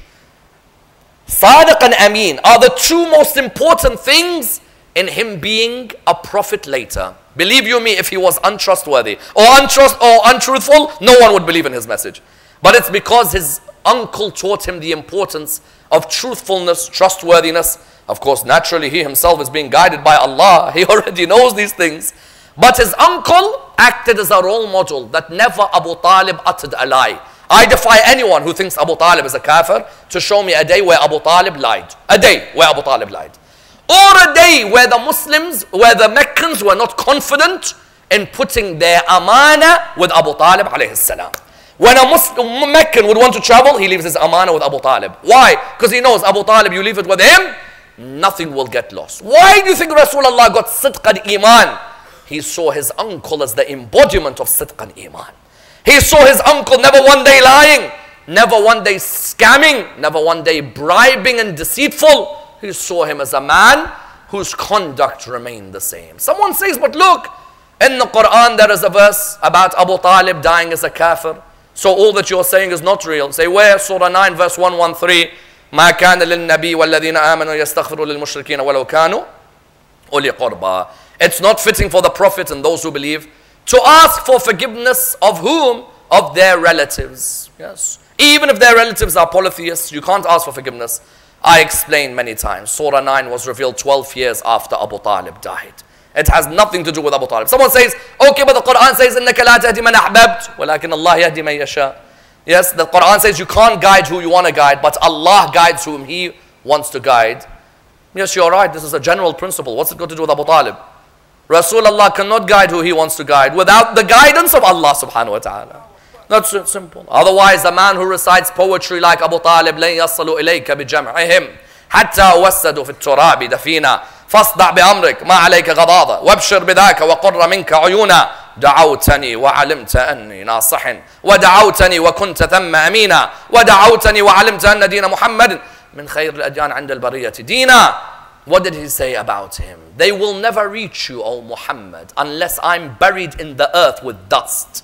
Sadiq and Amin are the two most important things in him being a prophet later. Believe you me, if he was untrustworthy or, untrust, or untruthful, no one would believe in his message. But it's because his uncle taught him the importance of truthfulness, trustworthiness. Of course, naturally, he himself is being guided by Allah. He already knows these things. But his uncle acted as a role model that never Abu Talib uttered a lie. I defy anyone who thinks Abu Talib is a kafir to show me a day where Abu Talib lied. A day where Abu Talib lied. Or a day where the Muslims, where the Meccans were not confident in putting their amana with Abu Talib alayhi salam. When a Muslim Meccan would want to travel, he leaves his amana with Abu Talib. Why? Because he knows Abu Talib, you leave it with him, nothing will get lost. Why do you think Rasulullah got sidq al-iman? He saw his uncle as the embodiment of sidq al-iman. He saw his uncle never one day lying, never one day scamming, never one day bribing and deceitful. He saw him as a man whose conduct remained the same. Someone says, but look, in the Quran there is a verse about Abu Talib dying as a kafir. So all that you're saying is not real. Say where? Surah nine verse one thirteen. ما كان للنبي والذين آمنوا يستغفروا للمشركين ولو كانوا أولي قربى. It's not fitting for the Prophet and those who believe to ask for forgiveness of whom? Of their relatives. Yes. Even if their relatives are polytheists, you can't ask for forgiveness. I explained many times. Surah nine was revealed twelve years after Abu Talib died. It has nothing to do with Abu Talib. Someone says, okay, but the Quran says, إِنَّكَ لَا تَهْدِي مَنْ أَحْبَبْتَ وَلَكِنَّ اللَّهَ يَهْدِي مَنْ يَشَاءُ. Yes, the Quran says you can't guide who you want to guide, but Allah guides whom He wants to guide. Yes, you're right. This is a general principle. What's it got to do with Abu Talib? Rasulullah cannot guide who he wants to guide without the guidance of Allah subhanahu wa ta'ala. That's so simple. Otherwise, the man who recites poetry like Abu Talib, لَن يَصَّلُوا إِلَيْكَ بِجَمْعِهِمْ حَتَّى وَسَّدُوا فِي التُّرَابِ دَفِينًا فاصدع بأمرك ما عليك غضاضة وابشر بذاك وقر منك عيونا دعوتني وعلمت أني ناصح ودعوتني وكنت ثم أمينا ودعوتني وعلمت أن دين محمد من خير الأديان عند البرية دينا. What did he say about him? They will never reach you, O Muhammad, unless I'm buried in the earth with dust.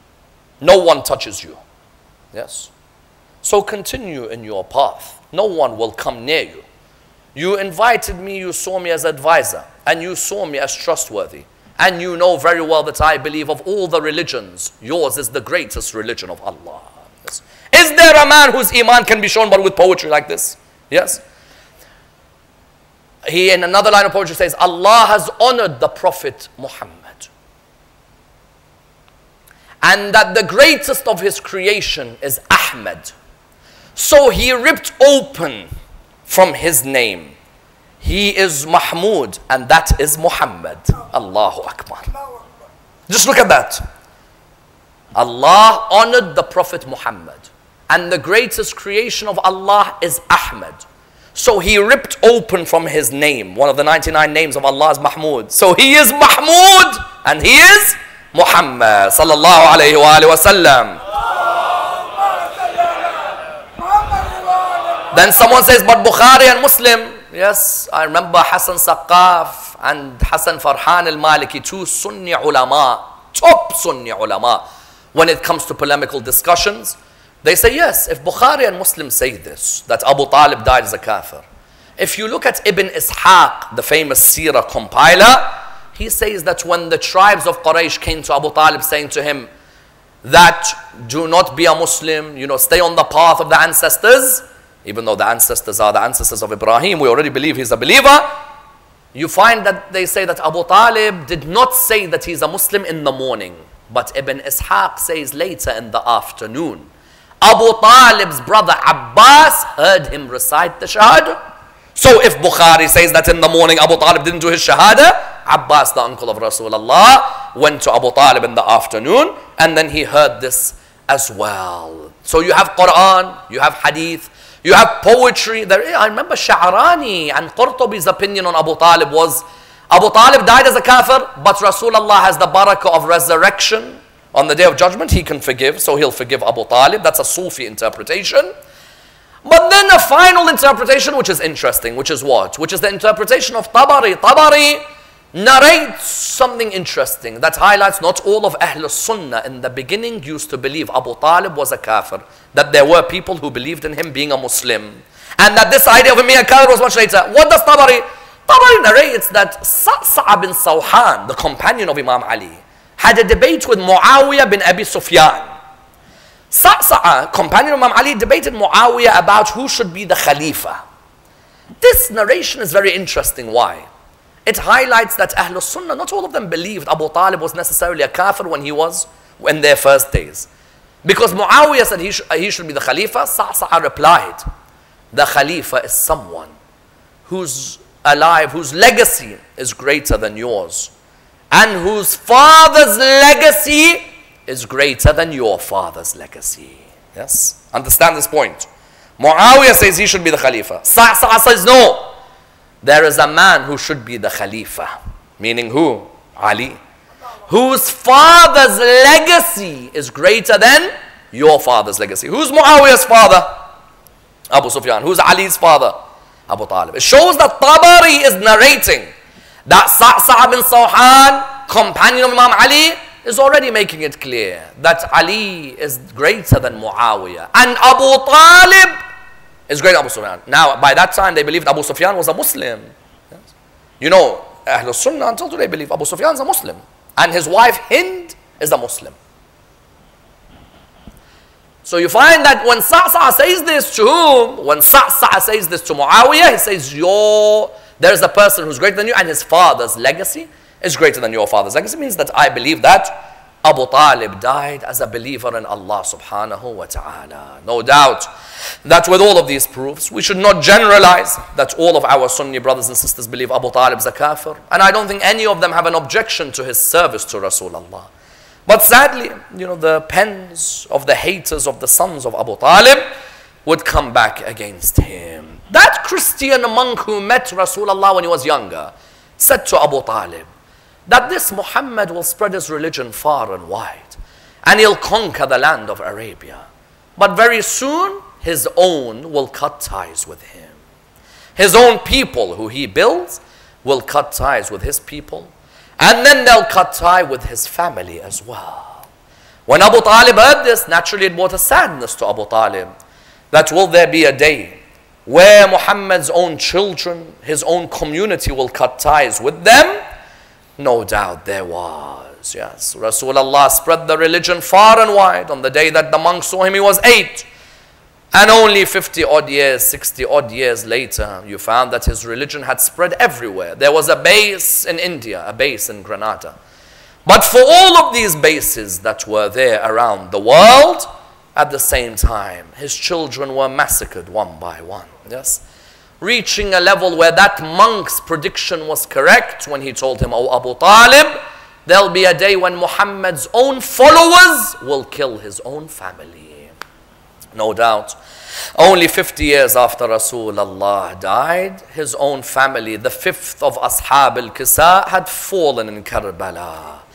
No one touches you. Yes. So continue in your path. No one will come near you. You invited me, you saw me as advisor, and you saw me as trustworthy. And you know very well that I believe of all the religions, yours is the greatest religion of Allah. Yes. Is there a man whose iman can be shown but with poetry like this? Yes. He in another line of poetry says, Allah has honored the Prophet Muhammad. And that the greatest of his creation is Ahmad. So he ripped open from his name. He is Mahmud and that is Muhammad. Allahu Akbar. Just look at that. Allah honored the Prophet Muhammad. And the greatest creation of Allah is Ahmad. So he ripped open from his name. One of the ninety-nine names of Allah is Mahmud. So he is Mahmud and he is Muhammad sallallahu alayhi wa alayhi wa sallam. Then someone says, but Bukhari and Muslim. Yes, I remember Hassan Saqaf and Hassan Farhan al-Maliki, two Sunni ulama, top Sunni ulama. When it comes to polemical discussions, they say, yes, if Bukhari and Muslim say this, that Abu Talib died as a kafir. If you look at Ibn Ishaq, the famous seerah compiler, he says that when the tribes of Quraysh came to Abu Talib saying to him that do not be a Muslim, you know, stay on the path of the ancestors, even though the ancestors are the ancestors of Ibrahim, we already believe he's a believer. You find that they say that Abu Talib did not say that he's a Muslim in the morning, but Ibn Ishaq says later in the afternoon. Abu Talib's brother Abbas heard him recite the Shahada. So if Bukhari says that in the morning Abu Talib didn't do his Shahada, Abbas, the uncle of Rasulullah, went to Abu Talib in the afternoon and then he heard this as well. So you have Quran, you have Hadith, you have poetry. There, I remember Sha'rani and Qurtubi's opinion on Abu Talib was, Abu Talib died as a kafir, but Rasulullah has the barakah of resurrection. On the day of judgment, he can forgive, so he'll forgive Abu Talib. That's a Sufi interpretation. But then a final interpretation, which is interesting, which is what? Which is the interpretation of Tabari. Tabari narrates something interesting that highlights not all of Ahlul Sunnah in the beginning used to believe Abu Talib was a kafir. That there were people who believed in him being a Muslim. And that this idea of him being a kafir was much later. What does Tabari? Tabari narrates that Sa'sa' bin Sawhan, the companion of Imam Ali, had a debate with Muawiyah bin Abi Sufyan. Sa'sa', companion of Imam Ali, debated Muawiyah about who should be the Khalifa. This narration is very interesting. Why? It highlights that Ahlul Sunnah, not all of them believed Abu Talib was necessarily a kafir when he was in their first days. Because Muawiyah said he, sh he should be the Khalifa, Sa'sa' replied, the Khalifa is someone who's alive, whose legacy is greater than yours, and whose father's legacy is greater than your father's legacy. Yes? Understand this point. Muawiyah says he should be the Khalifa. Sa'sa' says no. There is a man who should be the Khalifa. Meaning who? Ali. Whose father's legacy is greater than your father's legacy. Who's Muawiyah's father? Abu Sufyan. Who's Ali's father? Abu Talib. It shows that Tabari is narrating that Sa'sa' bin Sawhan, companion of Imam Ali, is already making it clear that Ali is greater than Muawiyah. And Abu Talib is greater than Abu Sufyan. Now, by that time, they believed Abu Sufyan was a Muslim. Yes. You know, Ahlul Sunnah until today believe Abu Sufyan is a Muslim. And his wife Hind is a Muslim. So you find that when Sa'sa' says this to whom? When Sa'sa' says this to Muawiyah, he says, your, there's a person who's greater than you and his father's legacy is greater than your father's legacy. It means that I believe that Abu Talib died as a believer in Allah subhanahu wa ta'ala. No doubt that with all of these proofs, we should not generalize that all of our Sunni brothers and sisters believe Abu Talib is a kafir. And I don't think any of them have an objection to his service to Rasulullah. But sadly, you know, the pens of the haters of the sons of Abu Talib would come back against him. That Christian monk who met Rasulullah when he was younger said to Abu Talib that this Muhammad will spread his religion far and wide and he'll conquer the land of Arabia. But very soon, his own will cut ties with him. His own people who he builds will cut ties with his people. And then they'll cut tie with his family as well. When Abu Talib heard this, naturally it brought a sadness to Abu Talib. That will there be a day where Muhammad's own children, his own community will cut ties with them? No doubt there was, yes. Rasulullah spread the religion far and wide. On the day that the monks saw him, he was eight. And only fifty odd years, sixty odd years later, you found that his religion had spread everywhere. There was a base in India, a base in Granada. But for all of these bases that were there around the world, at the same time, his children were massacred one by one. Yes, reaching a level where that monk's prediction was correct when he told him, "Oh Abu Talib, there'll be a day when Muhammad's own followers will kill his own family." No doubt. Only fifty years after Rasulullah died, his own family, the fifth of Ashab al-Kisa, had fallen in Karbala.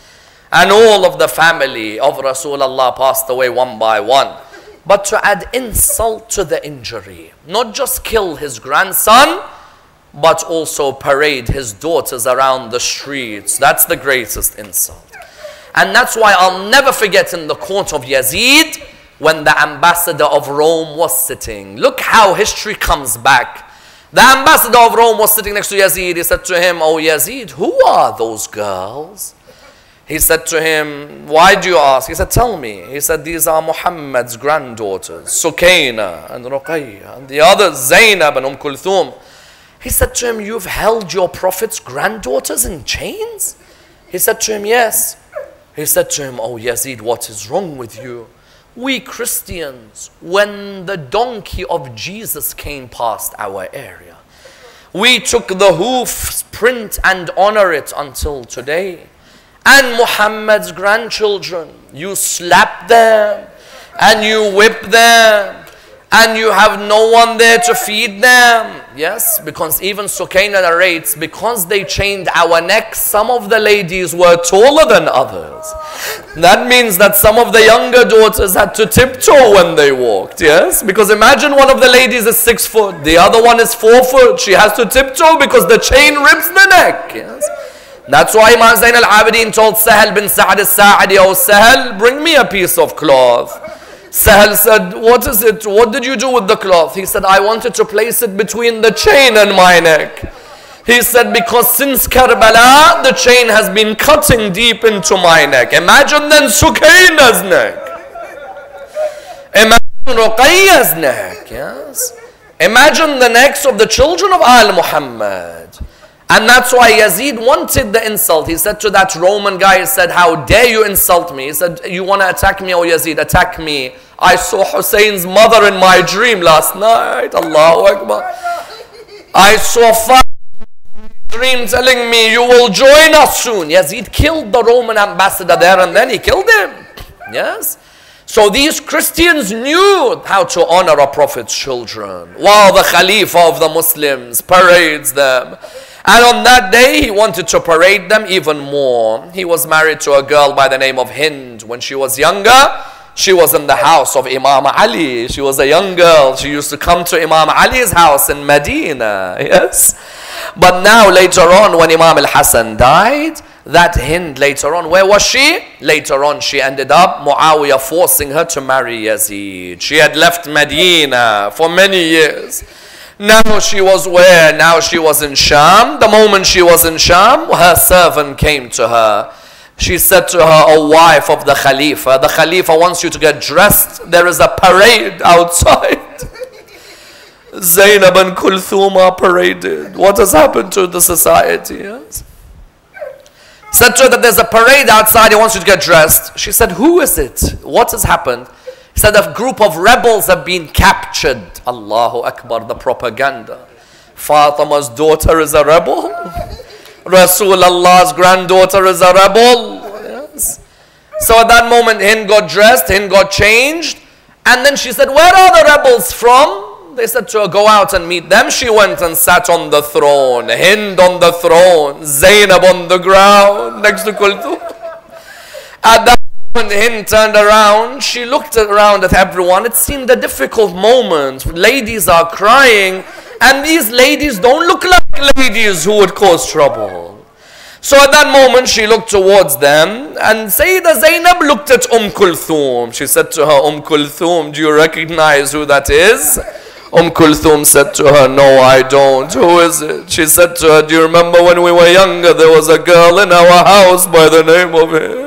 And all of the family of Rasulullah passed away one by one. But to add insult to the injury, not just kill his grandson, but also parade his daughters around the streets. That's the greatest insult. And that's why I'll never forget in the court of Yazid, when the ambassador of Rome was sitting. Look how history comes back. The ambassador of Rome was sitting next to Yazid. He said to him, "Oh Yazid, who are those girls?" He said to him, "Why do you ask?" He said, "Tell me." He said, "These are Muhammad's granddaughters, Sukayna and Ruqayya, and the others, Zainab and Umm Kulthum." He said to him, "You've held your prophet's granddaughters in chains?" He said to him, "Yes." He said to him, "Oh Yazid, what is wrong with you? We Christians, when the donkey of Jesus came past our area, we took the hoof's print and honor it until today. And Muhammad's grandchildren, you slap them and you whip them and you have no one there to feed them." Yes, because even Sukayna narrates, because they chained our necks, some of the ladies were taller than others. That means that some of the younger daughters had to tiptoe when they walked. Yes, because imagine one of the ladies is six foot, the other one is four foot. She has to tiptoe because the chain rips the neck. Yes. That's why Imam Zain al-Abidin told Sahal bin Sa'ad al-Sa'adi, "Oh Sahal, bring me a piece of cloth." Sahal said, "What is it? What did you do with the cloth?" He said, "I wanted to place it between the chain and my neck." He said, "Because since Karbala, the chain has been cutting deep into my neck." Imagine then Sukayna's neck. Imagine Ruqayya's neck. Yes. Imagine the necks of the children of Al Muhammad. And that's why Yazid wanted the insult. He said to that Roman guy, he said, "How dare you insult me?" He said, "You want to attack me, oh Yazid, attack me. I saw Hussein's mother in my dream last night." Allahu Akbar. "I saw fire in my dream telling me you will join us soon." Yazid killed the Roman ambassador there and then he killed him. Yes. So these Christians knew how to honor a prophet's children, while the Khalifa of the Muslims parades them. And on that day, he wanted to parade them even more. He was married to a girl by the name of Hind. When she was younger, she was in the house of Imam Ali. She was a young girl. She used to come to Imam Ali's house in Medina. Yes. But now, later on, when Imam al-Hassan died, that Hind later on, where was she? Later on, she ended up Muawiyah forcing her to marry Yazid. She had left Medina for many years. Now she was where? Now she was in Sham. The moment she was in Sham, her servant came to her. She said to her, "O wife of the Khalifa, the Khalifa wants you to get dressed. There is a parade outside." Zainab and Kulthum are paraded. What has happened to the society? Yes? Said to her that there's a parade outside. He wants you to get dressed. She said, "Who is it? What has happened?" He said, "A group of rebels have been captured." Allahu Akbar, the propaganda. Fatima's daughter is a rebel. Rasulullah's granddaughter is a rebel. Yes. So at that moment, Hind got dressed, Hind got changed. And then she said, "Where are the rebels from?" They said to her, "Go out and meet them." She went and sat on the throne. Hind on the throne. Zainab on the ground next to Kulthum. At that when Hind turned around, she looked around at everyone. It seemed a difficult moment. Ladies are crying, and these ladies don't look like ladies who would cause trouble. So at that moment, she looked towards them, and Sayyidah Zainab looked at Umm Kulthum. She said to her, "Umm Kulthum, do you recognize who that is?" Umm Kulthum said to her, "No, I don't. Who is it?" She said to her, "Do you remember when we were younger, there was a girl in our house by the name of Hind?"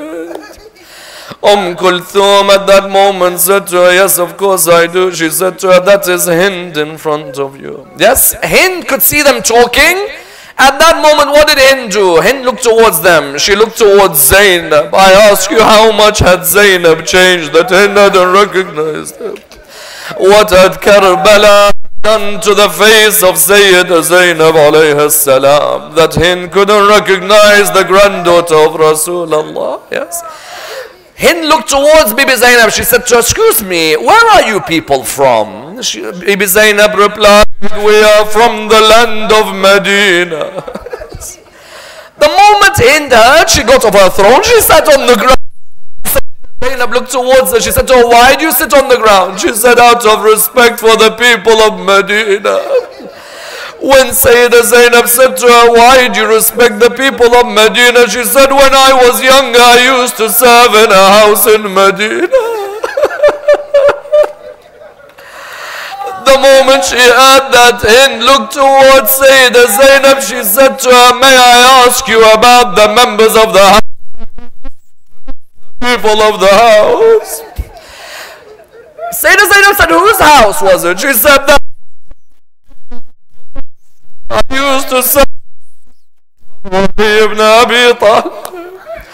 Umm Kulthum at that moment said to her, "Yes, of course I do." She said to her, "That is Hind in front of you." Yes, Hind could see them talking. At that moment, what did Hind do? Hind looked towards them. She looked towards Zainab. I ask you, how much had Zainab changed that Hind hadn't recognized him? What had Karbala done to the face of Sayyidah Zainab alayhi salam that Hind couldn't recognize the granddaughter of Rasulullah? Yes. Hind looked towards Bibi Zainab. She said to her, "Excuse me, where are you people from?" She, Bibi Zainab replied, "We are from the land of Medina." The moment Hind heard, she got off her throne, she sat on the ground. Zainab looked towards her, she said to her, why do you sit on the ground? She said, out of respect for the people of Medina. When Sayyidah Zainab said to her, why do you respect the people of Medina? She said, when I was younger, I used to serve in a house in Medina. The moment she heard that, Hind looked towards Sayyidah Zainab. She said to her, may I ask you about the members of the house? People of the house. Sayyidah Zainab said, whose house was it? She said that I used to serve Ibn Abi Talib.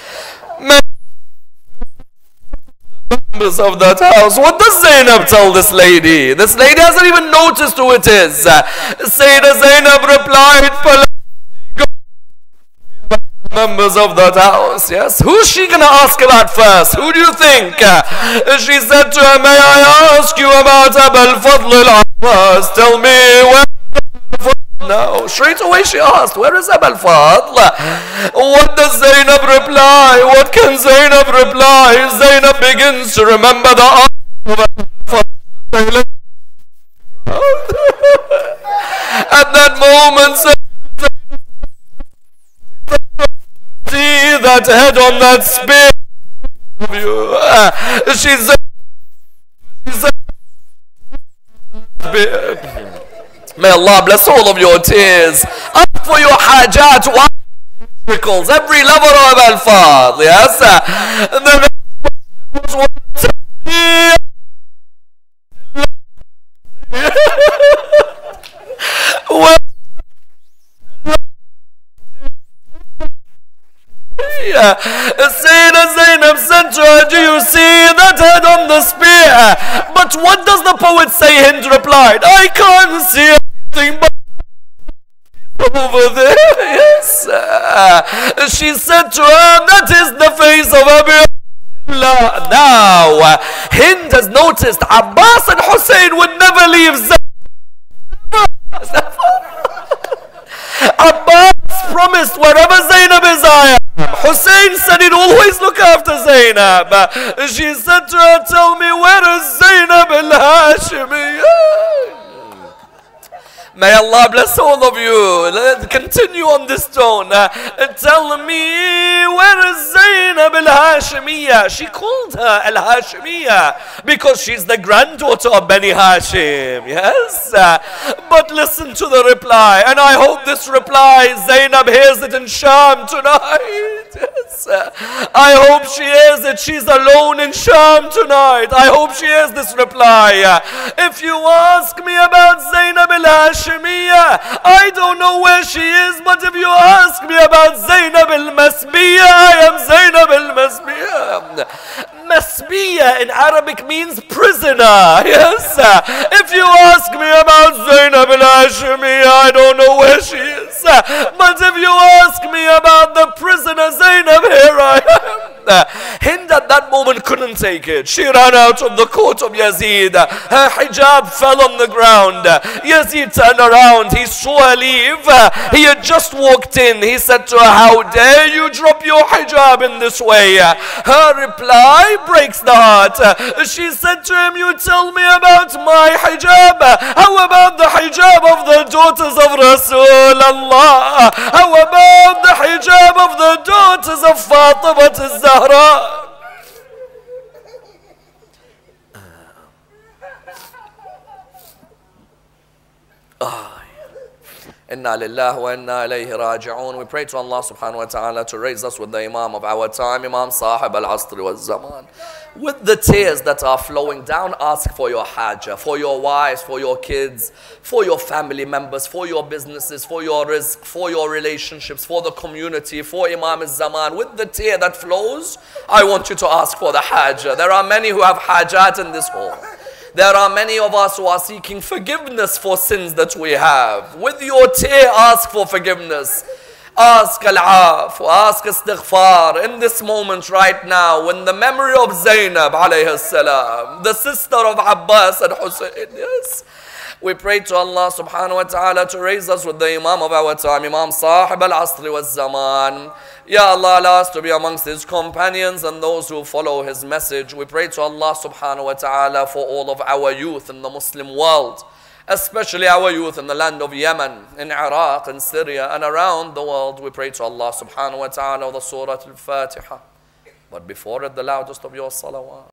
Members of that house. What does Zainab tell this lady? This lady hasn't even noticed who it is. Sayyidah Zainab replied, members of that house. Yes, who's she gonna ask about first? Who do you think? She said to her, may I ask you about Abul Fadl al-Abbas? Tell me where. No, straight away she asked, where is Abul Fadl? What does Zainab reply? What can Zainab reply? Zainab begins to remember the answer of Abul Fadl. At that moment, see that head on that spear. She said, may Allah bless all of your tears. Up for your hajat, miracles, every lover of Al-Fadl. Yes. And then well, yeah. Sayyidah Zainab said to her, do you see that head on the spear? But what does the poet say? Hind replied, I can't see anything but over there. Yes. Uh, she said to her, that is the face of Abi Abdullah. Now, Hind has noticed Abbas and Hussein would never leave Zainab. Abbas promised wherever Zainab is, I am. Hussein said he'd always look after Zainab. She said to her, tell me, where is Zainab al-Hashimi? May Allah bless all of you. Let's continue on this tone. Uh, tell me, where is Zainab al-Hashimiyya? She called her al-Hashimiyya because she's the granddaughter of Bani Hashim. Yes? Uh, but listen to the reply. And I hope this reply, Zainab hears it in Sham tonight. Yes? Uh, I hope she hears it. She's alone in Sham tonight. I hope she hears this reply. Uh, if you ask me about Zainab al-Hashimiyya, I don't know where she is, but if you ask me about Zainab al-Masbiyya, I am Zainab al-Masbiyya. Masbiyya in Arabic means prisoner. Yes. If you ask me about Zainab al-Hashimiyya, I don't know where she is. But if you ask me about the prisoner Zainab, here I am. Hind at that moment couldn't take it. She ran out of the court of Yazid. Her hijab fell on the ground. Yazid turned around. He saw her leave. He had just walked in. He said to her, how dare you drop your hijab in this way? Her reply breaks the heart. She said to him, you tell me about my hijab. How about the hijab of the daughters of Rasulullah? How about the hijab of the daughters of Fatima al-Zahra? Ah. Inna lillahi wa inna ilayhi raji'un. We pray to Allah subhanahu wa ta'ala to raise us with the Imam of our time, Imam Sahib al-Asr wal-Zaman. With the tears that are flowing down, ask for your hajah, for your wives, for your kids, for your family members, for your businesses, for your rizq, for your relationships, for the community, for Imam al-Zaman. With the tear that flows, I want you to ask for the hajah. There are many who have hajat in this hall. There are many of us who are seeking forgiveness for sins that we have. With your tear, ask for forgiveness. Ask al-af, ask istighfar. In this moment right now, when the memory of Zainab alayhi salam, the sister of Abbas and Hussein, yes, We pray to Allah subhanahu wa ta'ala to raise us with the Imam of our time, Imam Sahib al-Asri wal-Zaman. Ya Allah, allow us to be amongst his companions and those who follow his message. We pray to Allah subhanahu wa ta'ala for all of our youth in the Muslim world, especially our youth in the land of Yemen, in Iraq, in Syria, and around the world. We pray to Allah subhanahu wa ta'ala the Surah Al-Fatiha. But before it, the loudest of your salawat.